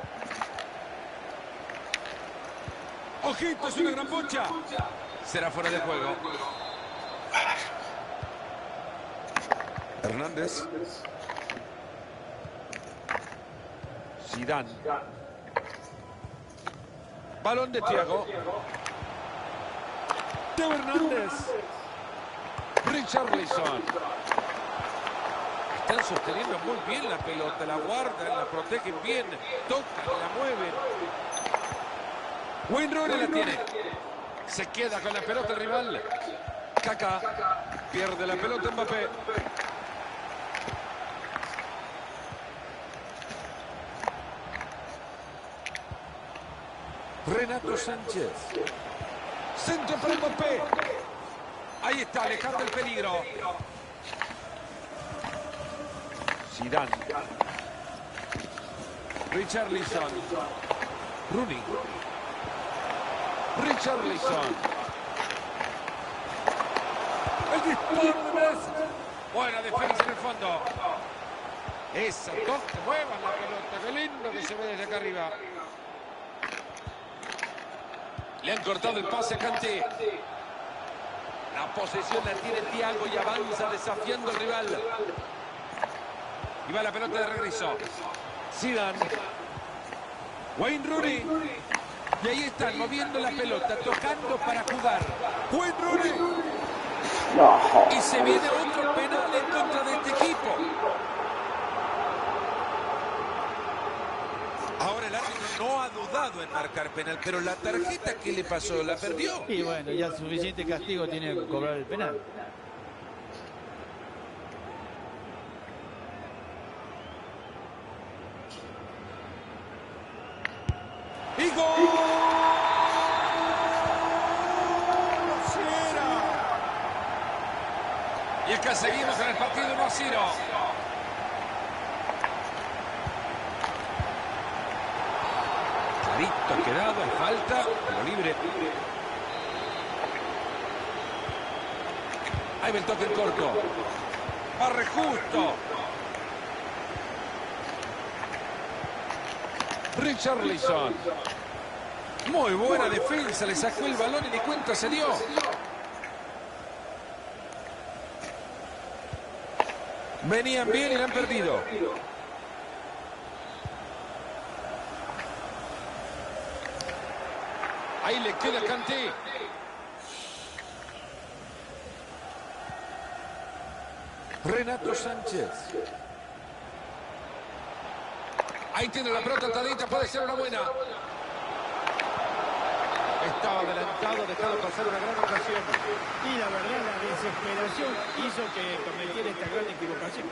Ojito, es una gran bocha. Será fuera de juego. Hernández. Zidane. Balón de Thiago. Teo Hernández. Richarlison. Están sosteniendo muy bien la pelota. La guardan, la protegen bien. Tocan, la mueven. Wayne Rooney la tiene. Se queda con la pelota el rival. Kaká. Pierde la pelota Mbappé. Renato Sánchez. Centro para Mbappé. Ahí está, alejando el peligro. Zidane. Richarlison. Rooney. Richarlison. El disparo de Messi. Buena defensa en el fondo. Esa toque, muevan la pelota. Qué lindo que se ve desde acá arriba. Le han cortado el pase a Kanté. La posesión la tiene Thiago y avanza desafiando al rival. Y va la pelota de regreso. Zidane. Wayne Rooney. Y ahí están moviendo la pelota, tocando para jugar. Wayne Rooney. Y se viene otro penal en contra de este equipo. Ahora el árbitro no ha dudado en marcar penal, pero la tarjeta que le pasó la perdió. Y bueno, ya suficiente castigo tiene que cobrar el penal. ¡Y gol! Y es que seguimos en el partido 1-0. Clarito ha quedado, hay falta, pero libre. Ahí va el toque en corto. Barre justo. Richarlison. Muy buena defensa, le sacó el balón y ni cuenta se dio. Venían bien y la han perdido. Ahí le queda Kanté. Renato Sánchez. Ahí tiene la pelota atadita, puede ser una buena. Estaba adelantado, dejado pasar una gran ocasión. Y la verdad, la desesperación hizo que cometiera esta gran equivocación.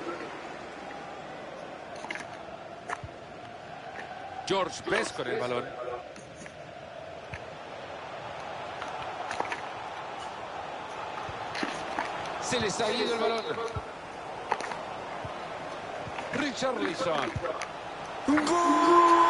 George Best con el balón. Se les ha ido el balón. Richarlison. ¡Un gol!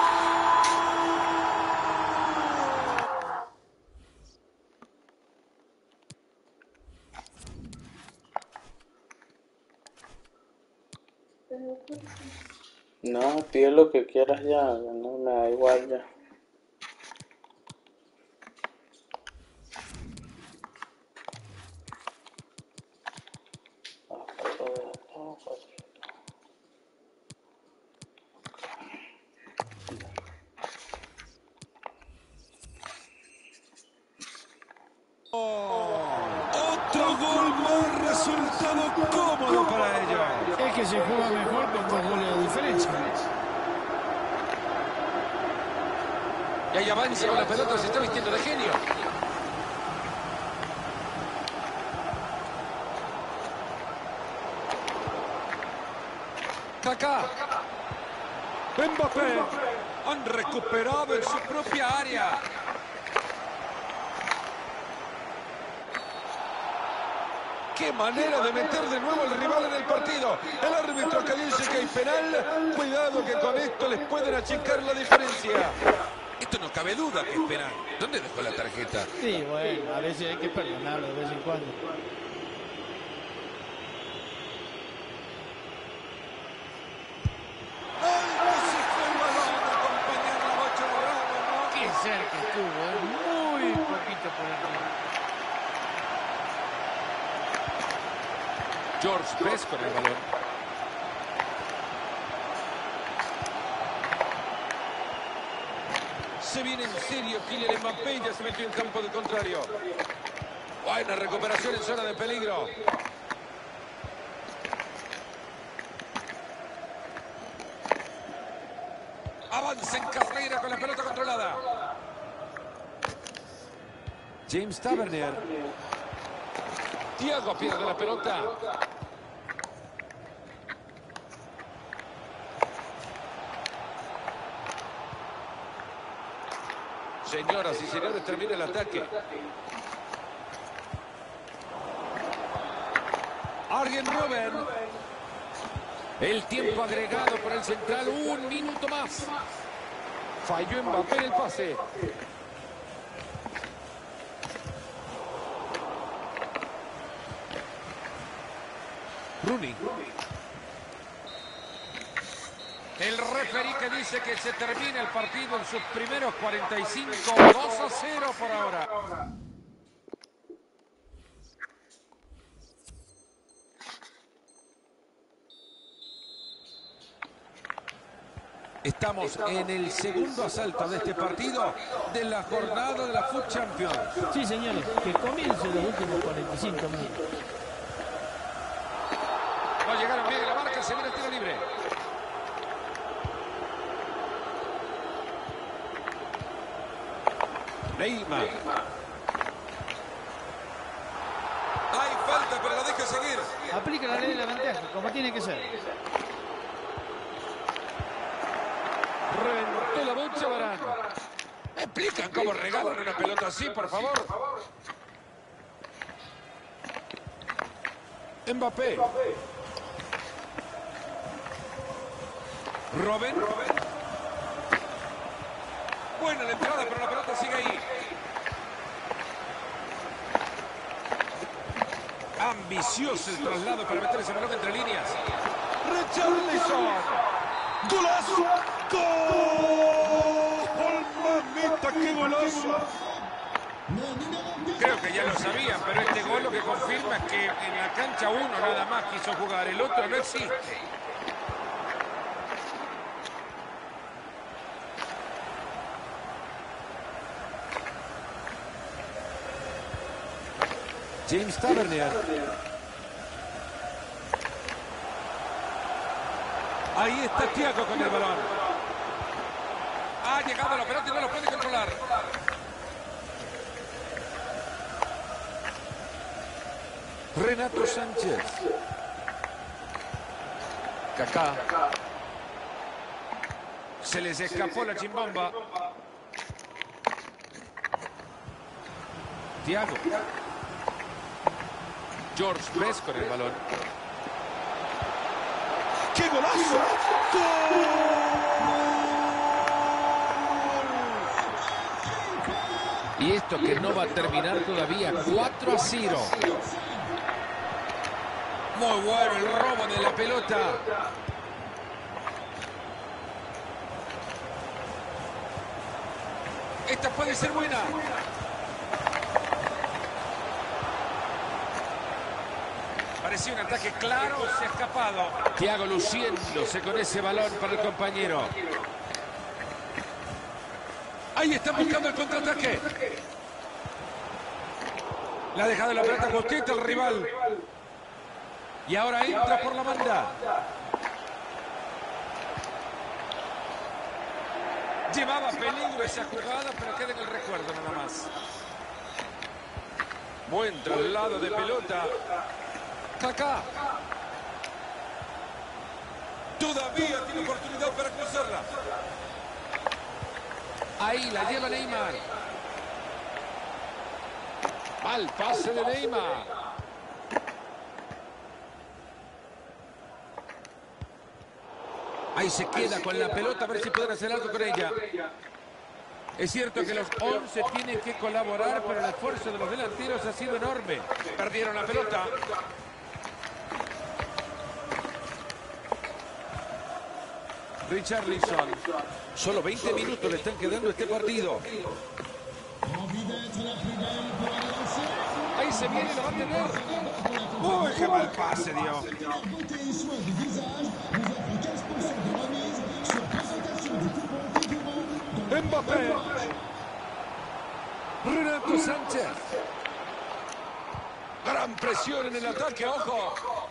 No, pide lo que quieras ya, no me da igual ya. Otro gol más, resultado cómodo para ellos. Es que se juega mejor con 2 goles de diferencia. Y ahí avanza con la pelota, se está vistiendo de genio. Kaká. Mbappé. Han recuperado en su propia área. ¡Qué manera de meter de nuevo al rival en el partido! El árbitro que dice que hay penal. Cuidado que con esto les pueden achicar la diferencia. Esto no cabe duda que es penal. ¿Dónde dejó la tarjeta? Sí, bueno, a veces hay que perdonarlo de vez en cuando. ¡Ay, no se fue el balón a acompañar la bocha de Ramos, ¿no? Qué cerca estuvo, muy poquito por arriba. George Best con el balón. Se viene en serio Kylian Mbappé, ya se metió en campo del contrario. Buena recuperación en zona de peligro. Avanza en carrera con la pelota controlada. James Tavernier. Thiago pierde la pelota. Señoras y señores, termina el ataque. Arjen Robben. El tiempo agregado por el central, 1 minuto más. Falló Mbappé en el pase. Rooney. El referí que dice que se termina el partido en sus primeros 45, 2-0 por ahora. Estamos en el segundo asalto de este partido de la jornada de la Foot Champions. Sí, señores, que comiencen los últimos 45 minutos. No llegaron bien a la marca, se viene el tiro libre. Neymar. Hay falta, pero la deja seguir. Aplica la ley de la ventaja, como tiene que ser. Reventó la bocha Varane. ¿Me explican cómo regalan una pelota así, por favor? Mbappé. Robben. Buena la entrada, pero la pelota sigue ahí. Ambicioso el traslado para meter ese balón entre líneas. Richarlison. ¡Golazo! ¡Gol! ¡Mamita, qué golazo! Creo que ya lo sabían, pero este gol lo que confirma es que en la cancha uno nada más quiso jugar, el otro no existe. James Tavernier. Ahí está Thiago con el balón. Ha llegado la pelota y no lo puede controlar. Renato Sánchez. Kaká. Se les escapó la chimbomba. Thiago. George Best con el balón. ¡Qué golazo! ¡Gol! Y esto que no va a terminar todavía. 4-0. Muy bueno el robo de la pelota. Esta puede ser buena. Parecía un ataque claro, se ha escapado. Thiago luciéndose con ese balón para el compañero. Ahí están buscando el contraataque. Le ha dejado la pelota justita al rival. Y ahora entra por la banda. Llevaba peligro esa jugada, pero queda en el recuerdo nada más. Buen traslado de pelota. Kaká. Todavía tiene oportunidad para cruzarla. Ahí la lleva Neymar. Mal pase de Neymar. Ahí se queda con la pelota, a ver si pueden hacer algo con ella. Es cierto que los 11 tienen que colaborar, pero el esfuerzo de los delanteros ha sido enorme. Perdieron la pelota. Richarlison. Solo 20 minutos le están quedando a este partido. Ahí se viene y lo va a tener. ¡Uy, qué mal pase dio! Mbappé. Renato Sánchez. Gran presión en el ataque, ojo.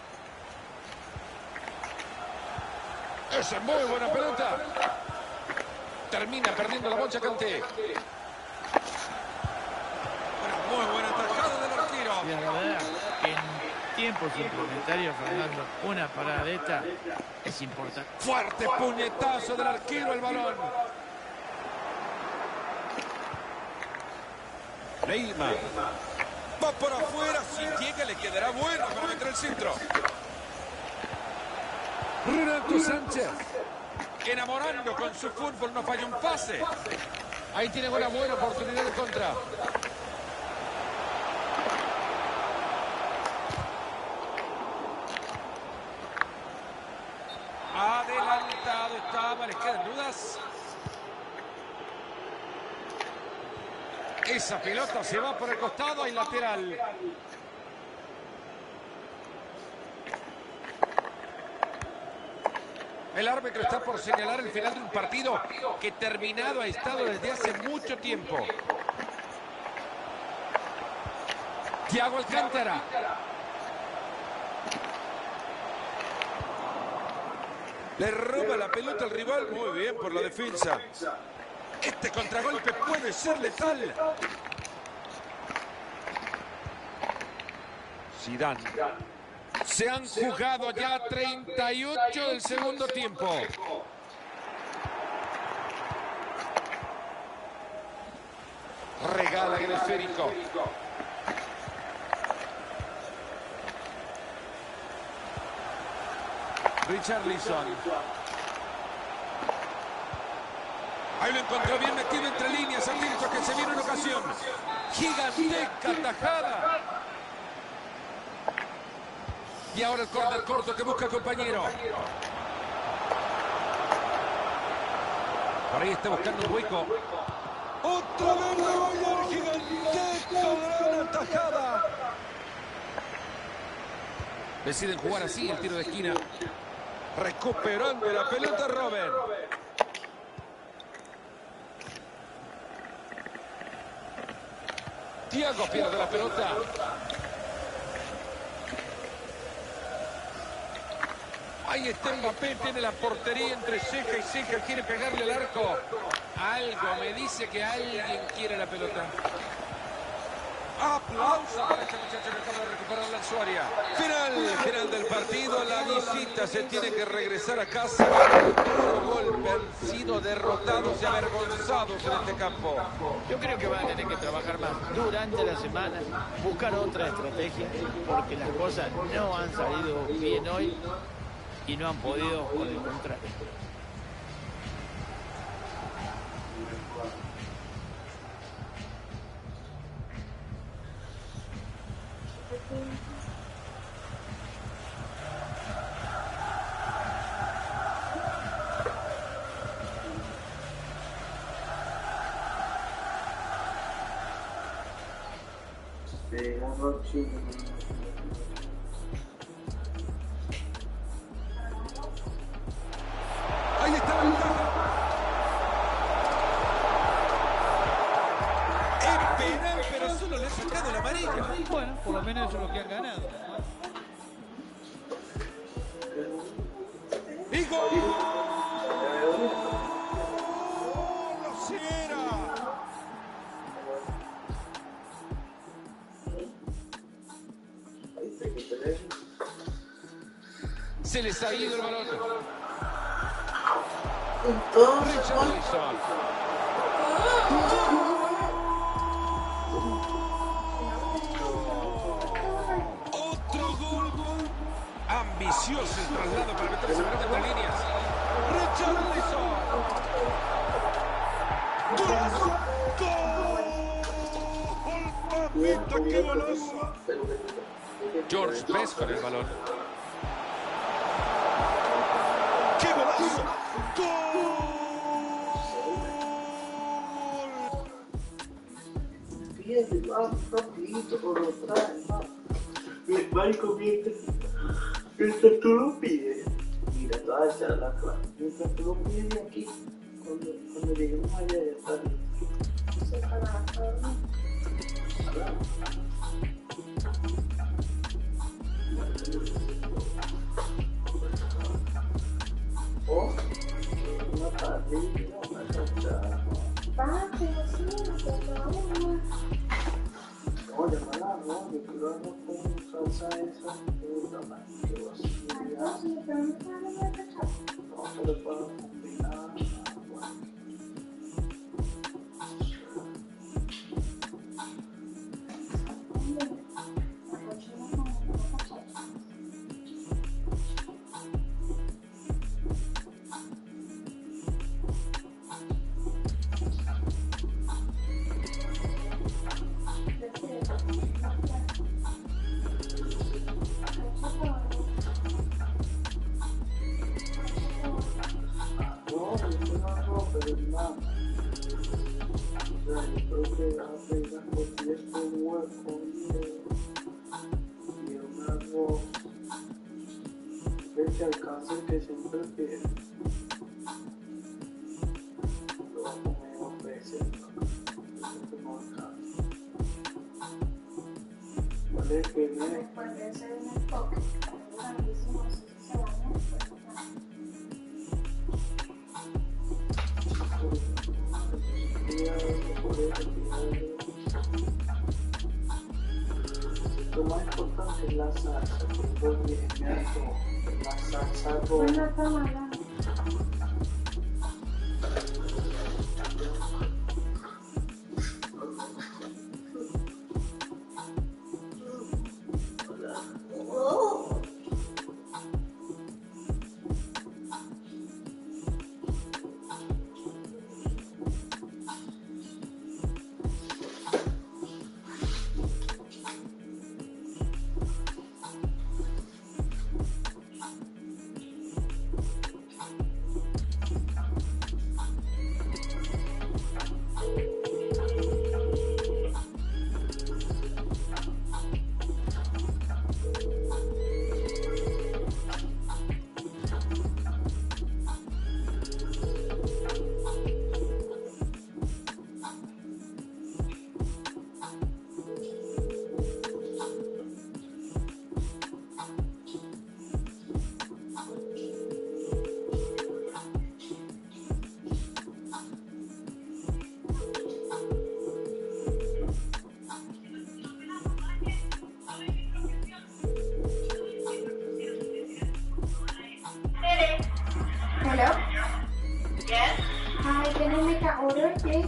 Esa es muy buena pelota. Termina perdiendo la bocha Kanté. Una muy buena tajada del arquero. Y la verdad, en tiempos suplementarios, Fernando, una parada de esta es importante. Fuerte puñetazo del arquero al balón. Neymar. Va por afuera. Si llega le quedará bueno para meter el centro. Renato Sánchez. Enamorando con su fútbol, no falla un pase. Ahí tiene una buena oportunidad de contra. Adelantado estaba, ¿les quedan dudas? Esa pelota se va por el costado, hay lateral. El árbitro está por señalar el final de un partido que terminado ha estado desde hace mucho tiempo. Thiago Alcántara. Le roba la pelota al rival. Muy bien por la defensa. Este contragolpe puede ser letal. Zidane. Se han jugado ya 38 del segundo tiempo. Regala el esférico. Richarlison. Ahí lo encontró bien metido entre líneas, atento que se viene una ocasión. Gigantesca tajada. Y ahora el córner corto que busca el compañero. Por ahí está buscando un hueco. Otra vez la gigantesca gran tajada. Deciden jugar así el tiro de esquina. Recuperando la pelota Robben. Thiago pierde la pelota. Ahí está Mbappé, tiene la portería entre ceja y ceja, quiere pegarle al arco. Algo me dice que alguien quiere la pelota. Aplauso para este muchacho que acaba de recuperarla en su área. Final del partido, la visita se tiene que regresar a casa. Por golpe han sido derrotados y avergonzados en este campo. Yo creo que van a tener que trabajar más durante la semana, buscar otra estrategia, porque las cosas no han salido bien hoy y no han podido, por el contrario. Ahí está la ventaja. Es penal, pero solo le ha sacado la amarilla. Bueno, por lo menos eso es lo que han ganado. ¡Y gol! ¡Lo cierra! Se les ha ido el balón. Richarlison. Otro gol. Ambicioso el traslado para meterse entre líneas. Richarlison. ¡Golazo! ¡Gol! ¡Mamita, qué golazo! George Best con el balón. ¡Qué golazo! ¡Gol! Pierde, vamos, rapidito, por lo trae, vamos. El Marco mientras tú lo pides. Mira, te vas a echar la clave. Mientras tú lo pides aquí, cuando lleguemos allá ya está listo. Se para dormir. O una parrilla, una cachada. Va, pero sí, se acabó. No, llamala, no, yo quiero algo con salsa esa. Puta madre, qué vacía. Sí, pero no te van a cachar. No se le puedo combinar. Bueno. Alcance que siempre pide. Lo comemos veces, no alcanza. ¿Cuál es que viene? Después de ese un enfoque, grandísimo, así que se baña, Lo más importante es la salsa, que es bien, la salsa con... pues no está mala. order, please?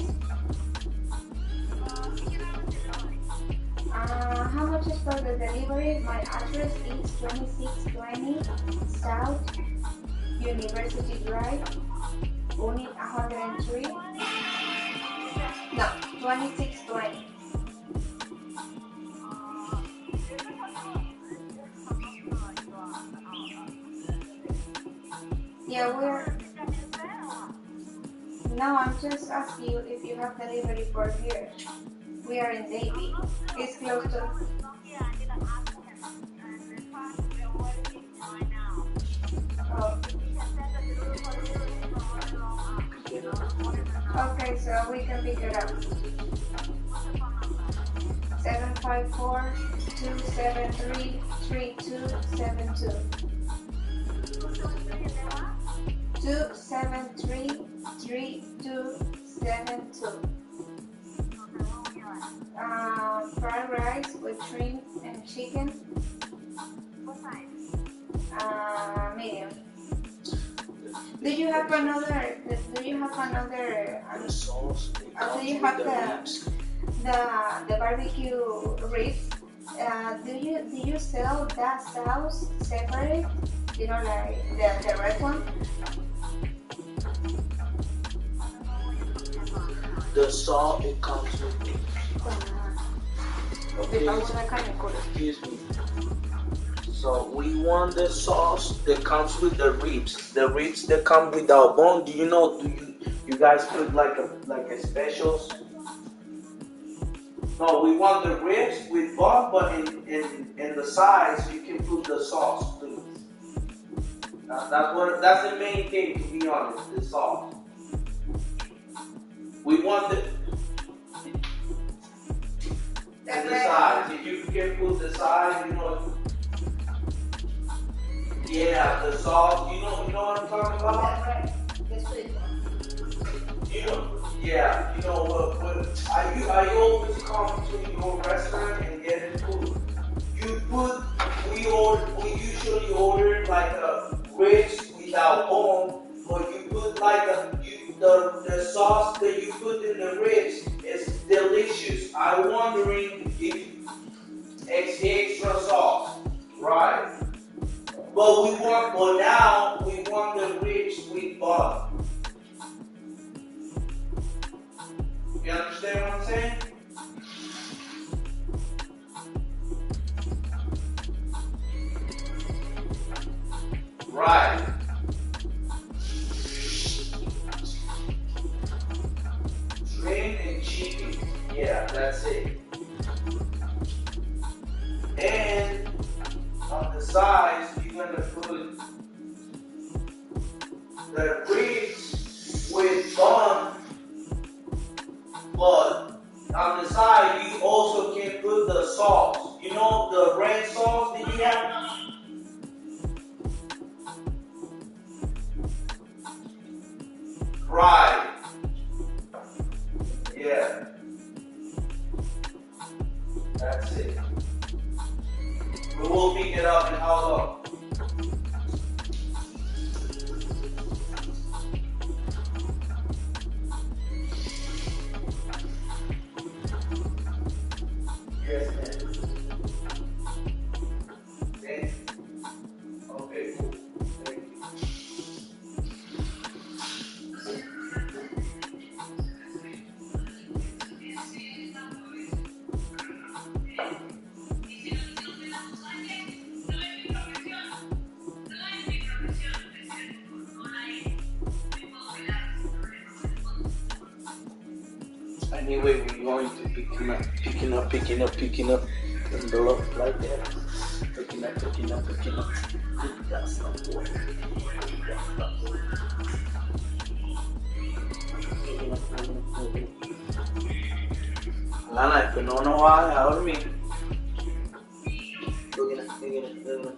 How much is for the delivery? My address is 2620 South University Drive, Unit 103. No, 2620. Yeah, no, I'm just asking you if you have delivery for here. We are in Davie. It's close to. Oh. Okay, so we can pick it up. 754-273-3272. 273-3272. Fried rice with shrimp and chicken. Medium. Do you have another? Do you have another? Sauce. Do you have the barbecue ribs? Do you sell that sauce separate? You know, like the red one. The sauce it comes with it. Okay, excuse me. So we want the sauce that comes with the ribs. The ribs that come without bone. Do you know? You guys put like a specials? No, we want the ribs with bone, but in the sides you can put the sauce, please. That's the main thing, to be honest. The sauce. We want the sides. If you can put the sides, you know. Yeah, the sauce. You know what I'm talking about? The sweet one. You know, yeah. You know what? Are you always come to your restaurant and get food? We usually order like a ribs without bone, but you put like the sauce that you put in the ribs is delicious. I'm wondering if it's extra sauce, right? But now we want the ribs with butter. You understand what I'm saying? Right. Shrimp and chicken. Yeah, that's it. And on the sides, you're gonna put the ribs with bun, but on the side, you also can put the sauce. You know the red sauce that you have? Right. Yeah. That's it. We will pick it up in how long? Yes, ma'am. Okay. Okay, cool. Thank you. Anyway, we're going to picking up, envelope like that. Picking up. That's not good. Lana, que no va a dormir. Look at it.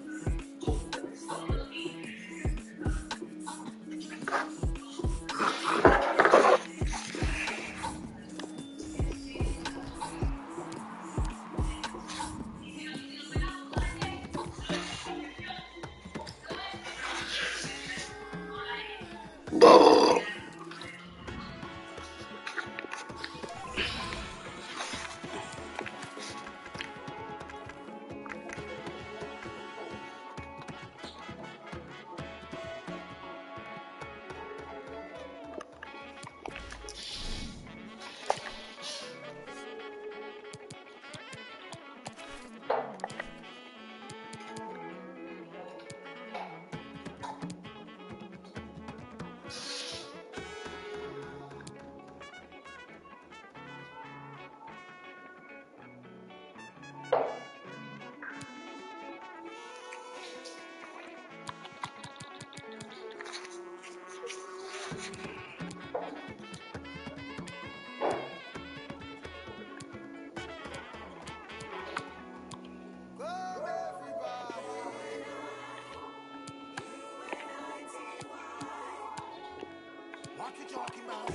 What you talking about?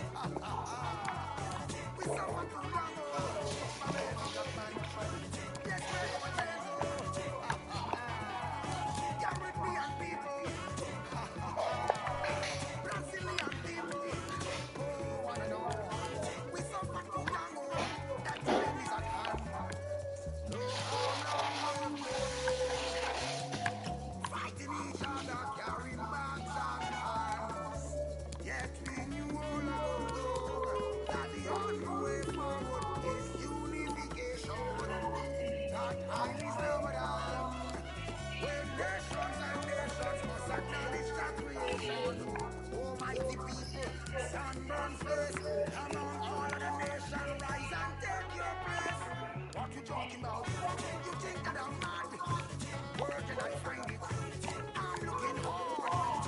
We suffer too long, my baby got mine. Yes, baby, my hands, Caribbean people, Brazilian people, wanna know. We suffer too long, that time is at hand. Look how long we've been fighting each other, carrying bags and arms. Yet we knew all along that the only way forward is unification. That time is never done. When nations and nations must acknowledge that creation. Almighty people, sun burns first. Among all of the nation, rise and take your place. What you talking about? You think that I'm mad? Where can I find it? I'm looking hard.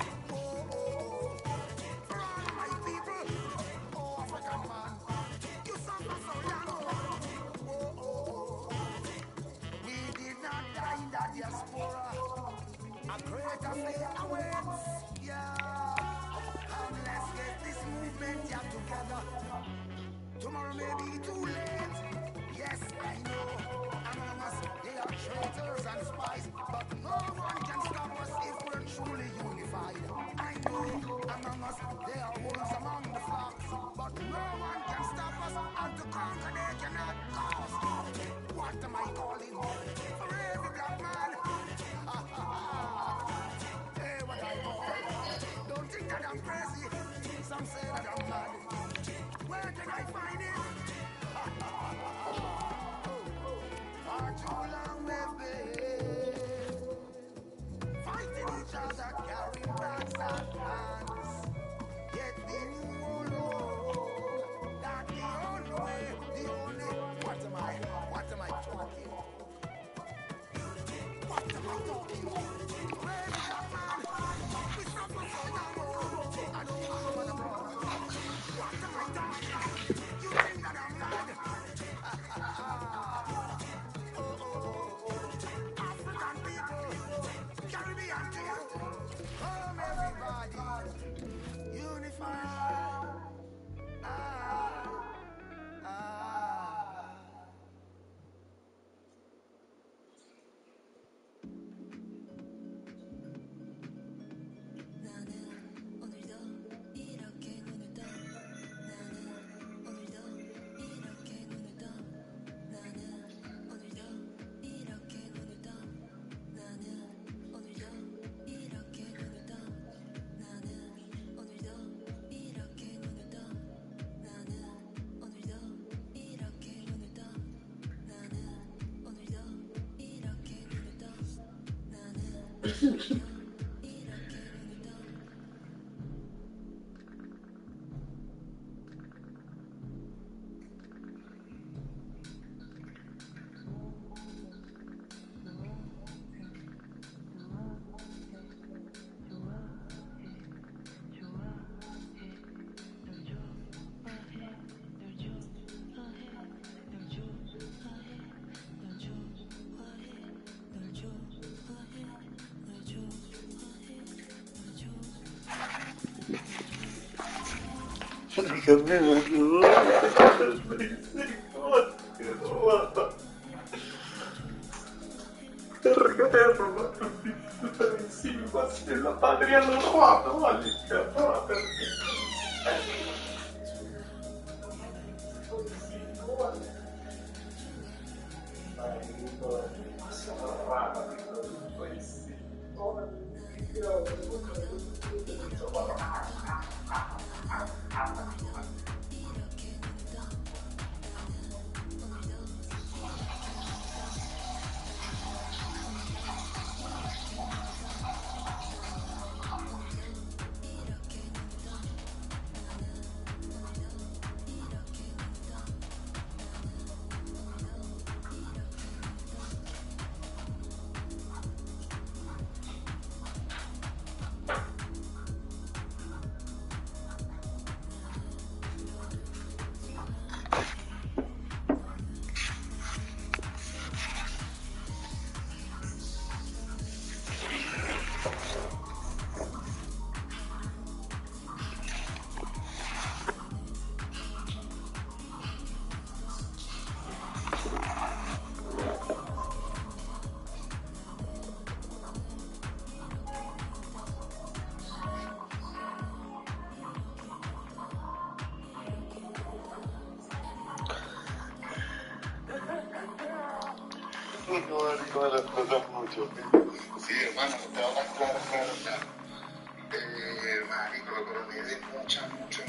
For all my people, African man, you suffer so long. We did not die in the diaspora. A greater fate awaits. Yeah. Come, let's get this movement here together. Tomorrow may be too late. Yes, I know. Among us, there are traitors and spies, but no one can stop us if we're truly unified. I know. Among us, there are wolves among the flocks, but no one can stop us, and to conquer they cannot cause. What am I calling? For every black man. Hey, what I call? Don't think that I'm crazy. Some say that I'm mad. Where can I find it? For too long we've been fighting each other, carrying bags and hands. Yet we knew all along that the only way, the only... What am I talking? What am I talking? Baby, that man, we suffer so long. I don't know what I'm wrong. What am I talking? You think that I'm mad? African people, Caribbean people, come everybody, unify. La patria l'ho trovata, guarda, marico, me lo explotan mucho. Sí, hermano, te hablas claro. Marico, lo coroné de mucha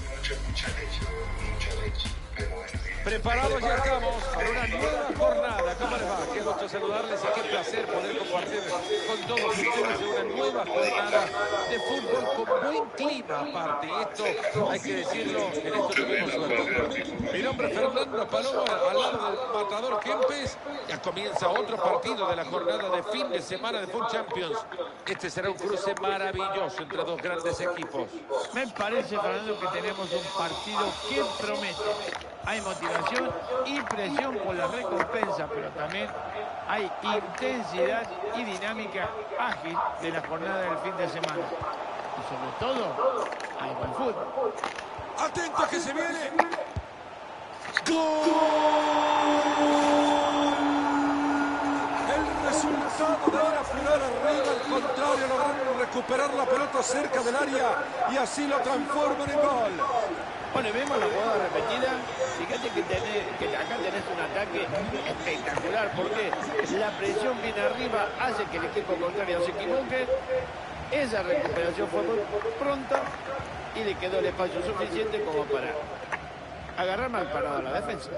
leche. Pero bueno, bien. Preparados ya estamos para una nueva jornada. ¿Cómo les va? Qué gusto saludarles y qué placer poder compartir con todos ustedes una nueva jornada de fútbol con buen clima aparte. Y esto hay que decirlo, en esto tuvimos suerte. Mi nombre es Fernando Paloma, al lado del matador Kempes. Ya comienza otro partido de la jornada de fin de semana de Food Champions. Este será un cruce maravilloso entre dos grandes equipos. Me parece, Fernando, que tenemos un partido que promete. Hay motivación y presión por la recompensa, pero también hay intensidad y dinámica ágil de la jornada del fin de semana. Y sobre todo, hay buen fútbol. Atentos que se viene. ¡Gol! El resultado de ir a apurar arriba, al contrario, lograron recuperar la pelota cerca del área y así lo transforman en gol. Bueno, vemos la jugada repetida. Fíjate que acá tenés un ataque espectacular, porque la presión viene arriba, hace que el equipo contrario se equivoque. Esa recuperación fue muy pronta y le quedó el espacio suficiente como para agarrar mal parado a la defensa.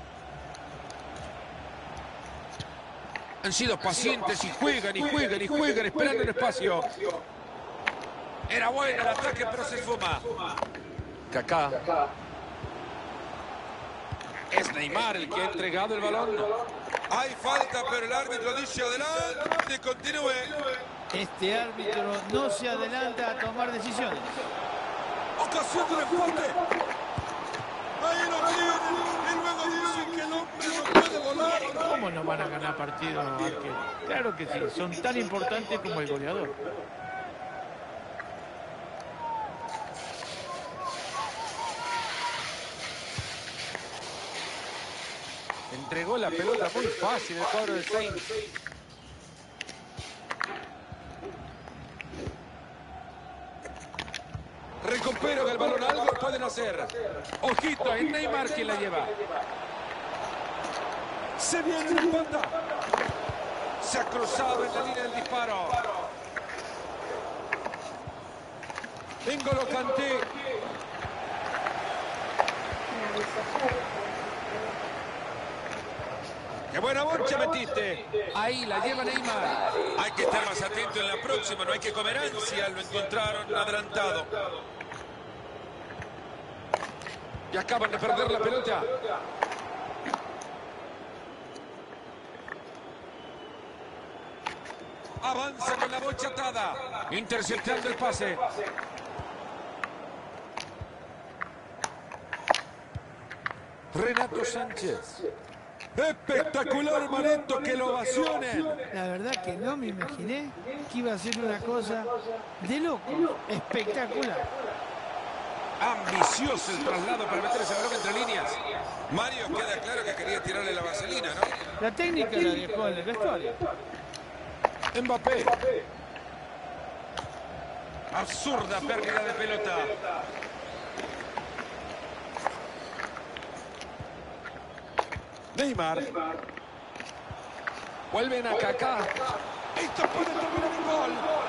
Han sido pacientes y juegan, esperando el espacio. Era bueno el ataque, pero se esfuma. Kaká. Es Neymar el que ha entregado el balón. Hay falta, pero el árbitro dice adelante, continúe. Este árbitro no se adelanta a tomar decisiones. Ocasión del empate. Ahí lo tienen y luego dicen que el hombre no puede volar. ¿Cómo no van a ganar partidos, arquero? Claro que sí, son tan importantes como el goleador. Entregó la pelota muy fácil el cuadro del Saints. Recuperan el balón, algo pueden hacer. Ojito, es Neymar quien la lleva. Se viene en banda. Se ha cruzado en la línea del disparo. N'Golo Kanté. ¡Qué buena boncha metiste! Ahí la lleva Neymar. Hay que estar más atento en la próxima, no hay que comer ansia. Lo encontraron adelantado. Y acaban de perder la pelota. Avanza con la bocha atada. Interceptando el pase. Renato Sánchez. Espectacular, Manento, que lo ovacionen. La verdad que no me imaginé que iba a ser una cosa de loco. Espectacular. Ambicioso el traslado para meter ese balón entre líneas. Mario, queda claro que quería tirarle la vaselina, ¿no? La técnica la dejó en el vestuario. Mbappé. Absurda pérdida de pelota. Neymar. Vuelven a Kaká. Esto puede terminar en gol.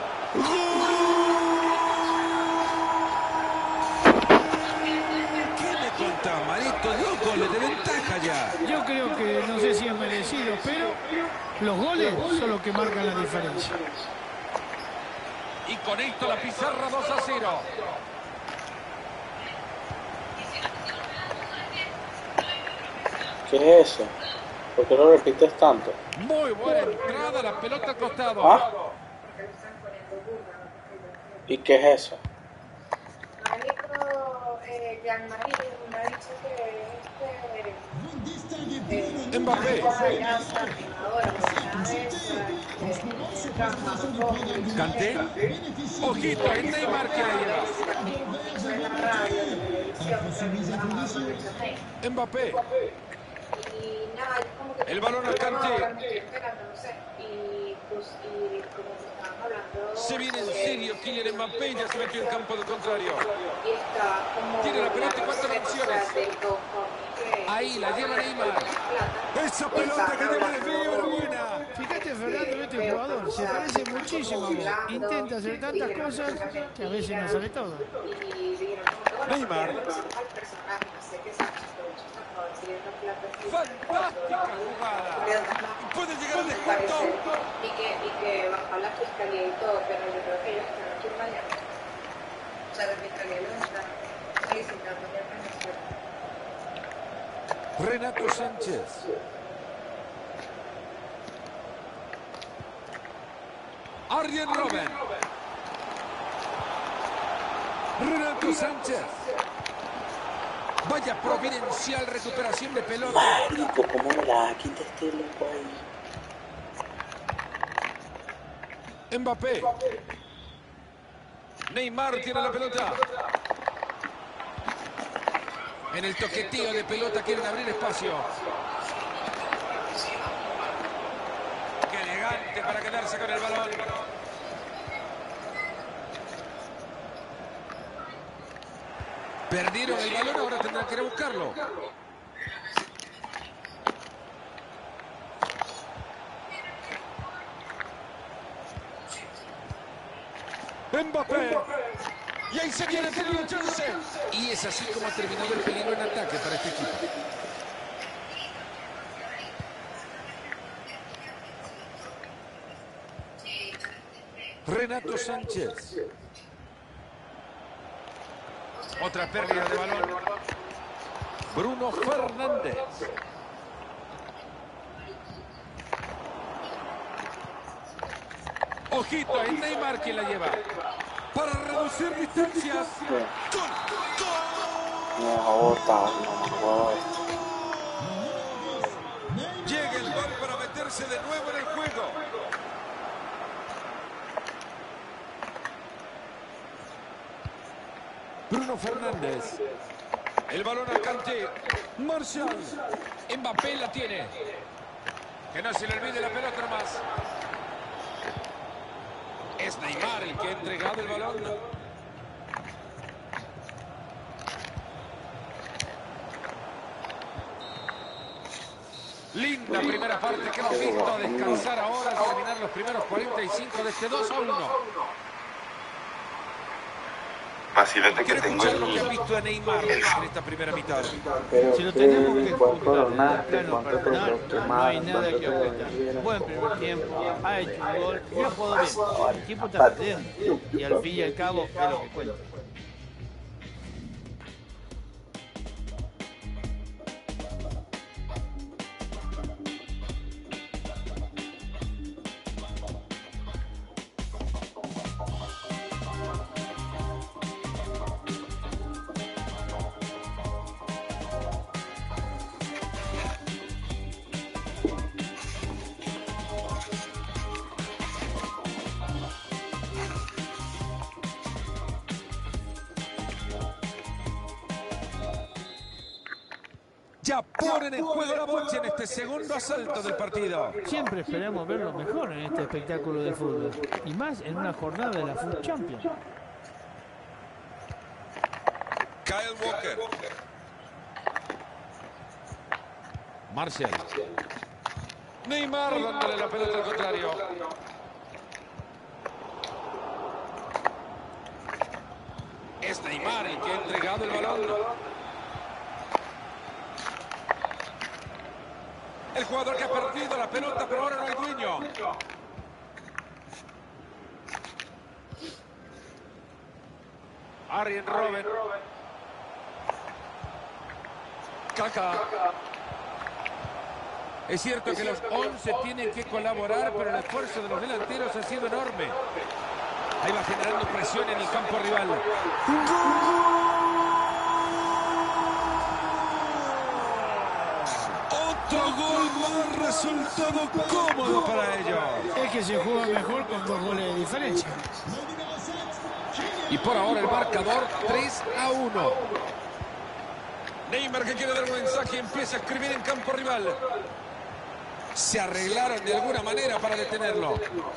¿Qué me contás, Marito? 2 goles de ventaja ya. Yo creo que no sé si es merecido, pero los goles son los que marcan la diferencia. Y con esto la pizarra 2-0. ¿Qué es eso? ¿Por qué lo repites tanto? Muy buena entrada, la pelota al costado. ¿Ah? ¿Y qué es eso? Jean-Marie me ha dicho que Mbappé. Kanté. Ojito, es Neymar que la lleva. Mbappé. Y nada, como que El balón al Kanté. Y como que estaban hablando. Se viene en serio Kylian Mbappé, ya se metió en campo del contrario. Y está como. Tiene la pelota y cuántas opciones. Ahí la lleva Neymar. Esa pelota que lleva de frío era buena. Fíjate, Fernando, este jugador se parece muchísimo a vos. Intenta hacer tantas cosas que a veces no sale todo. Neymar. Fantástica jugada. Puede llegar al descuento. Y que baja la fiscalía y todo, pero yo creo que ellos están aquí mañana. O sea, la fiscalía los está solicitando ya que Renato Sánchez. Arjen Robben. Renato Sánchez. Vaya providencial recuperación de pelota. Marico, ¿cómo me la quita este loco ahí? Mbappé. Neymar tiene la pelota. En el toqueteo de pelota quieren abrir espacio. Qué elegante para quedarse con el balón. Perdieron el balón, ahora tendrán que ir a buscarlo. Mbappé. Y ahí se viene teniendo chance. Y es así como ha terminado el peligro en ataque para este equipo. Renato Sánchez. Otra pérdida de balón. Bruno Fernández. Ojito, es Neymar quien la lleva. Para reducir distancias. ¡Gol! ¡Gol! Llega el gol para meterse de nuevo en el juego. Bruno Fernández. El balón al Kanté. Martial. Mbappé la tiene. Que no se le olvide la pelota nomás. Es Neymar el que ha entregado el balón. Linda primera parte que hemos visto. A descansar ahora al terminar los primeros 45 de este 2-1. Facilmente que Quiero tengo escuchar lo que ha visto de Neymar en esta primera mitad. Pero Si lo tenemos que igual juzgar coronaste, plano cuánto te personal, lo no hay quemaron, nada cuánto que te lo objetar. vendieron. Buen primer tiempo, ha hecho un gol y ha jugado bien. El equipo está perdiendo y al fin y al cabo es lo que cuenta. Ya ponen en juego la bocha en este segundo asalto del partido. Siempre esperamos ver lo mejor en este espectáculo de fútbol y más en una jornada de la Food Champions. Kyle Walker. Martial. Neymar dándole la pelota al contrario. Es Neymar el que ha entregado el balón. El jugador que ha perdido la pelota, pero ahora no hay dueño. Arjen Robben. Kaká. Es cierto que los 11 tienen que colaborar, pero el esfuerzo de los delanteros ha sido enorme. Ahí va generando presión en el campo rival. Otro gol más, resultado cómodo para ellos. Es que se juega mejor con 2 goles de diferencia. Y por ahora el marcador 3-1. Neymar, que quiere dar un mensaje, empieza a escribir en campo rival. Se arreglaron de alguna manera para detenerlo.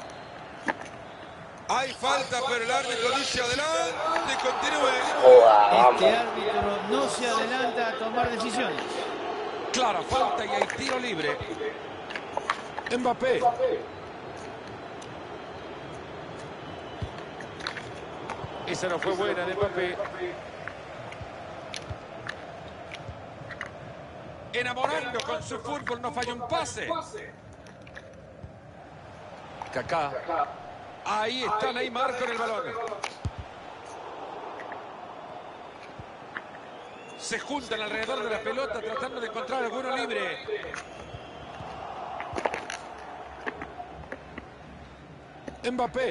Hay falta, pero el árbitro dice adelante, continúe. Este árbitro no se adelanta a tomar decisiones. Clara falta y hay tiro libre. Mbappé. Esa no fue buena de Mbappé. Enamorando con su fútbol, no falla un pase. Kaká. Ahí está Neymar con el balón. Se juntan alrededor de la pelota tratando de encontrar alguno libre. Mbappé.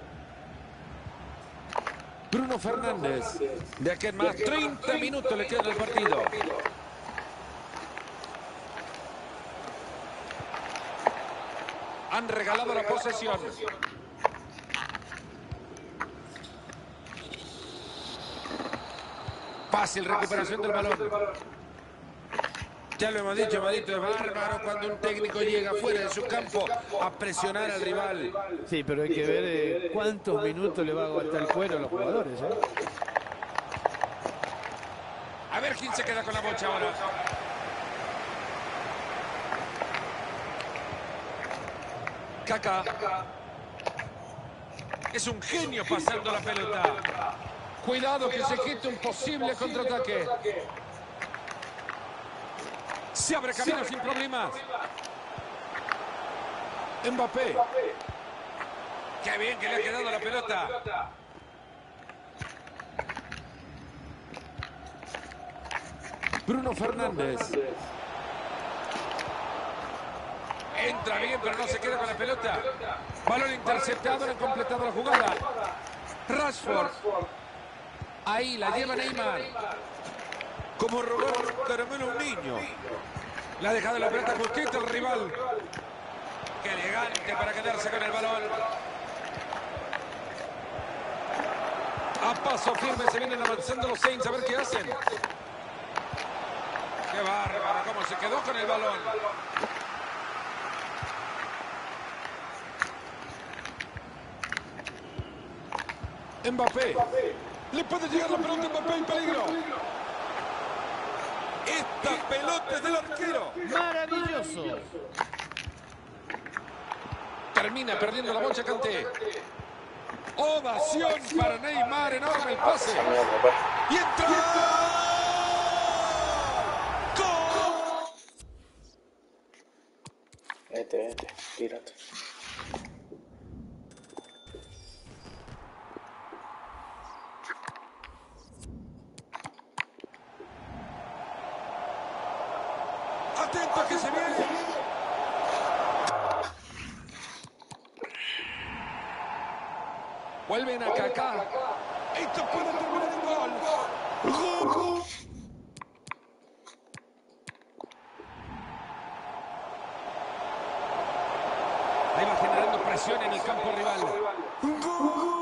Bruno Fernández. De aquí en más 30 minutos le quedan al partido. Han regalado la posesión. Fácil recuperación del balón. Ya lo hemos dicho, Madito, es bárbaro cuando un técnico llega fuera de su campo a presionar al rival. Sí, pero hay que ver cuántos minutos le va a aguantar el cuero a los jugadores. A ver quién se queda con la bocha ahora. Kaká. Es un genio pasando la pelota. Cuidado que se quite un posible contraataque. Se abre camino sin problemas. Mbappé. Qué bien que le ha quedado la pelota. Bruno Fernández. Entra bien, pero no se queda con la pelota. Balón interceptado, no ha completado la jugada. Rashford. Ahí la lleva Neymar. Como robar caramelo a un niño. Le ha dejado la pelota justita al rival. Qué elegante para quedarse con el balón. A paso firme se vienen avanzando los Saints. A ver qué hacen. Qué bárbaro, cómo se quedó con el balón. Mbappé. Le puede llegar la pelota a Mbappé en peligro. Esta pelota es del arquero. Maravilloso. Termina perdiendo la bocha Kanté. Ovación para Neymar, enorme el pase. Y entra. ¡Gol! Vete, tírate. Atento que se viene. Vuelven a Kaká. Esto puede terminar en gol. ¡Gol! Ahí va generando presión en el campo rival. ¡Gol!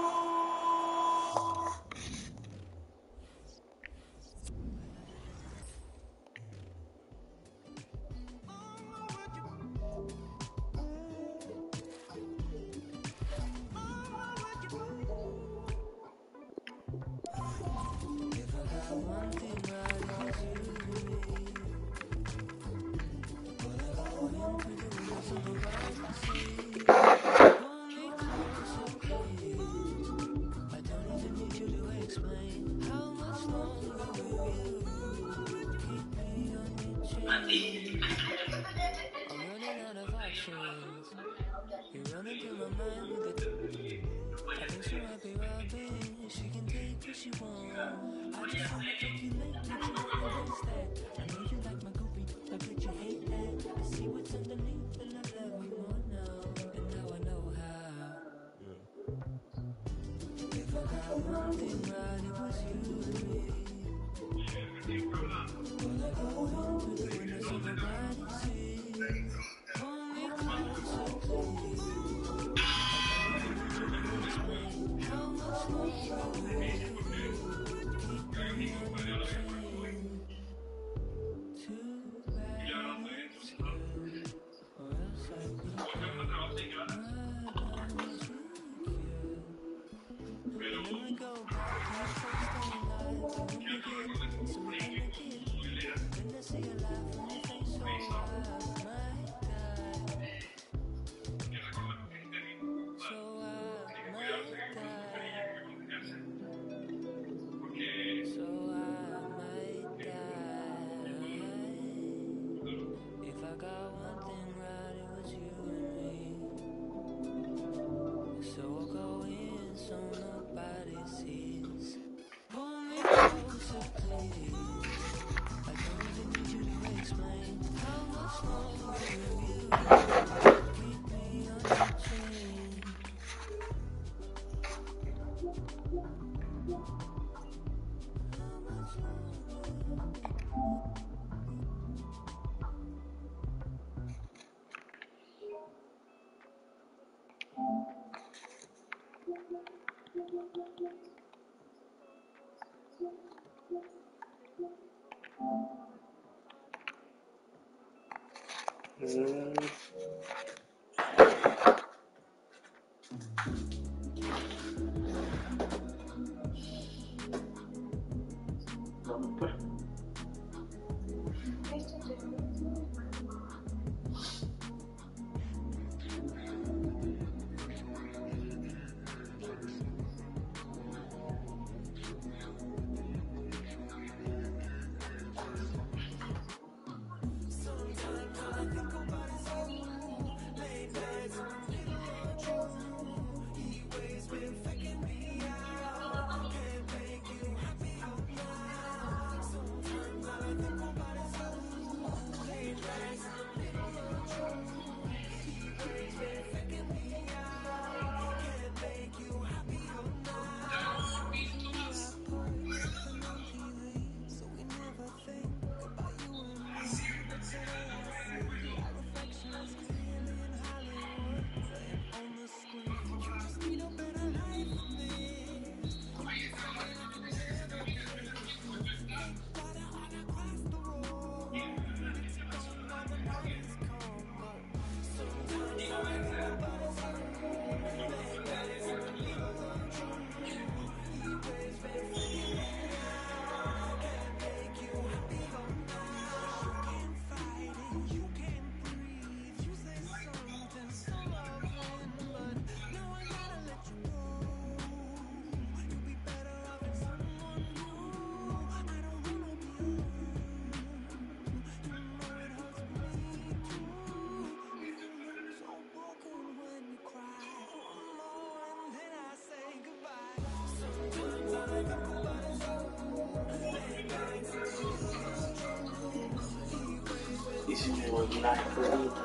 casi me voy blanco ahorita.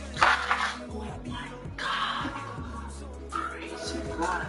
Crazy guy.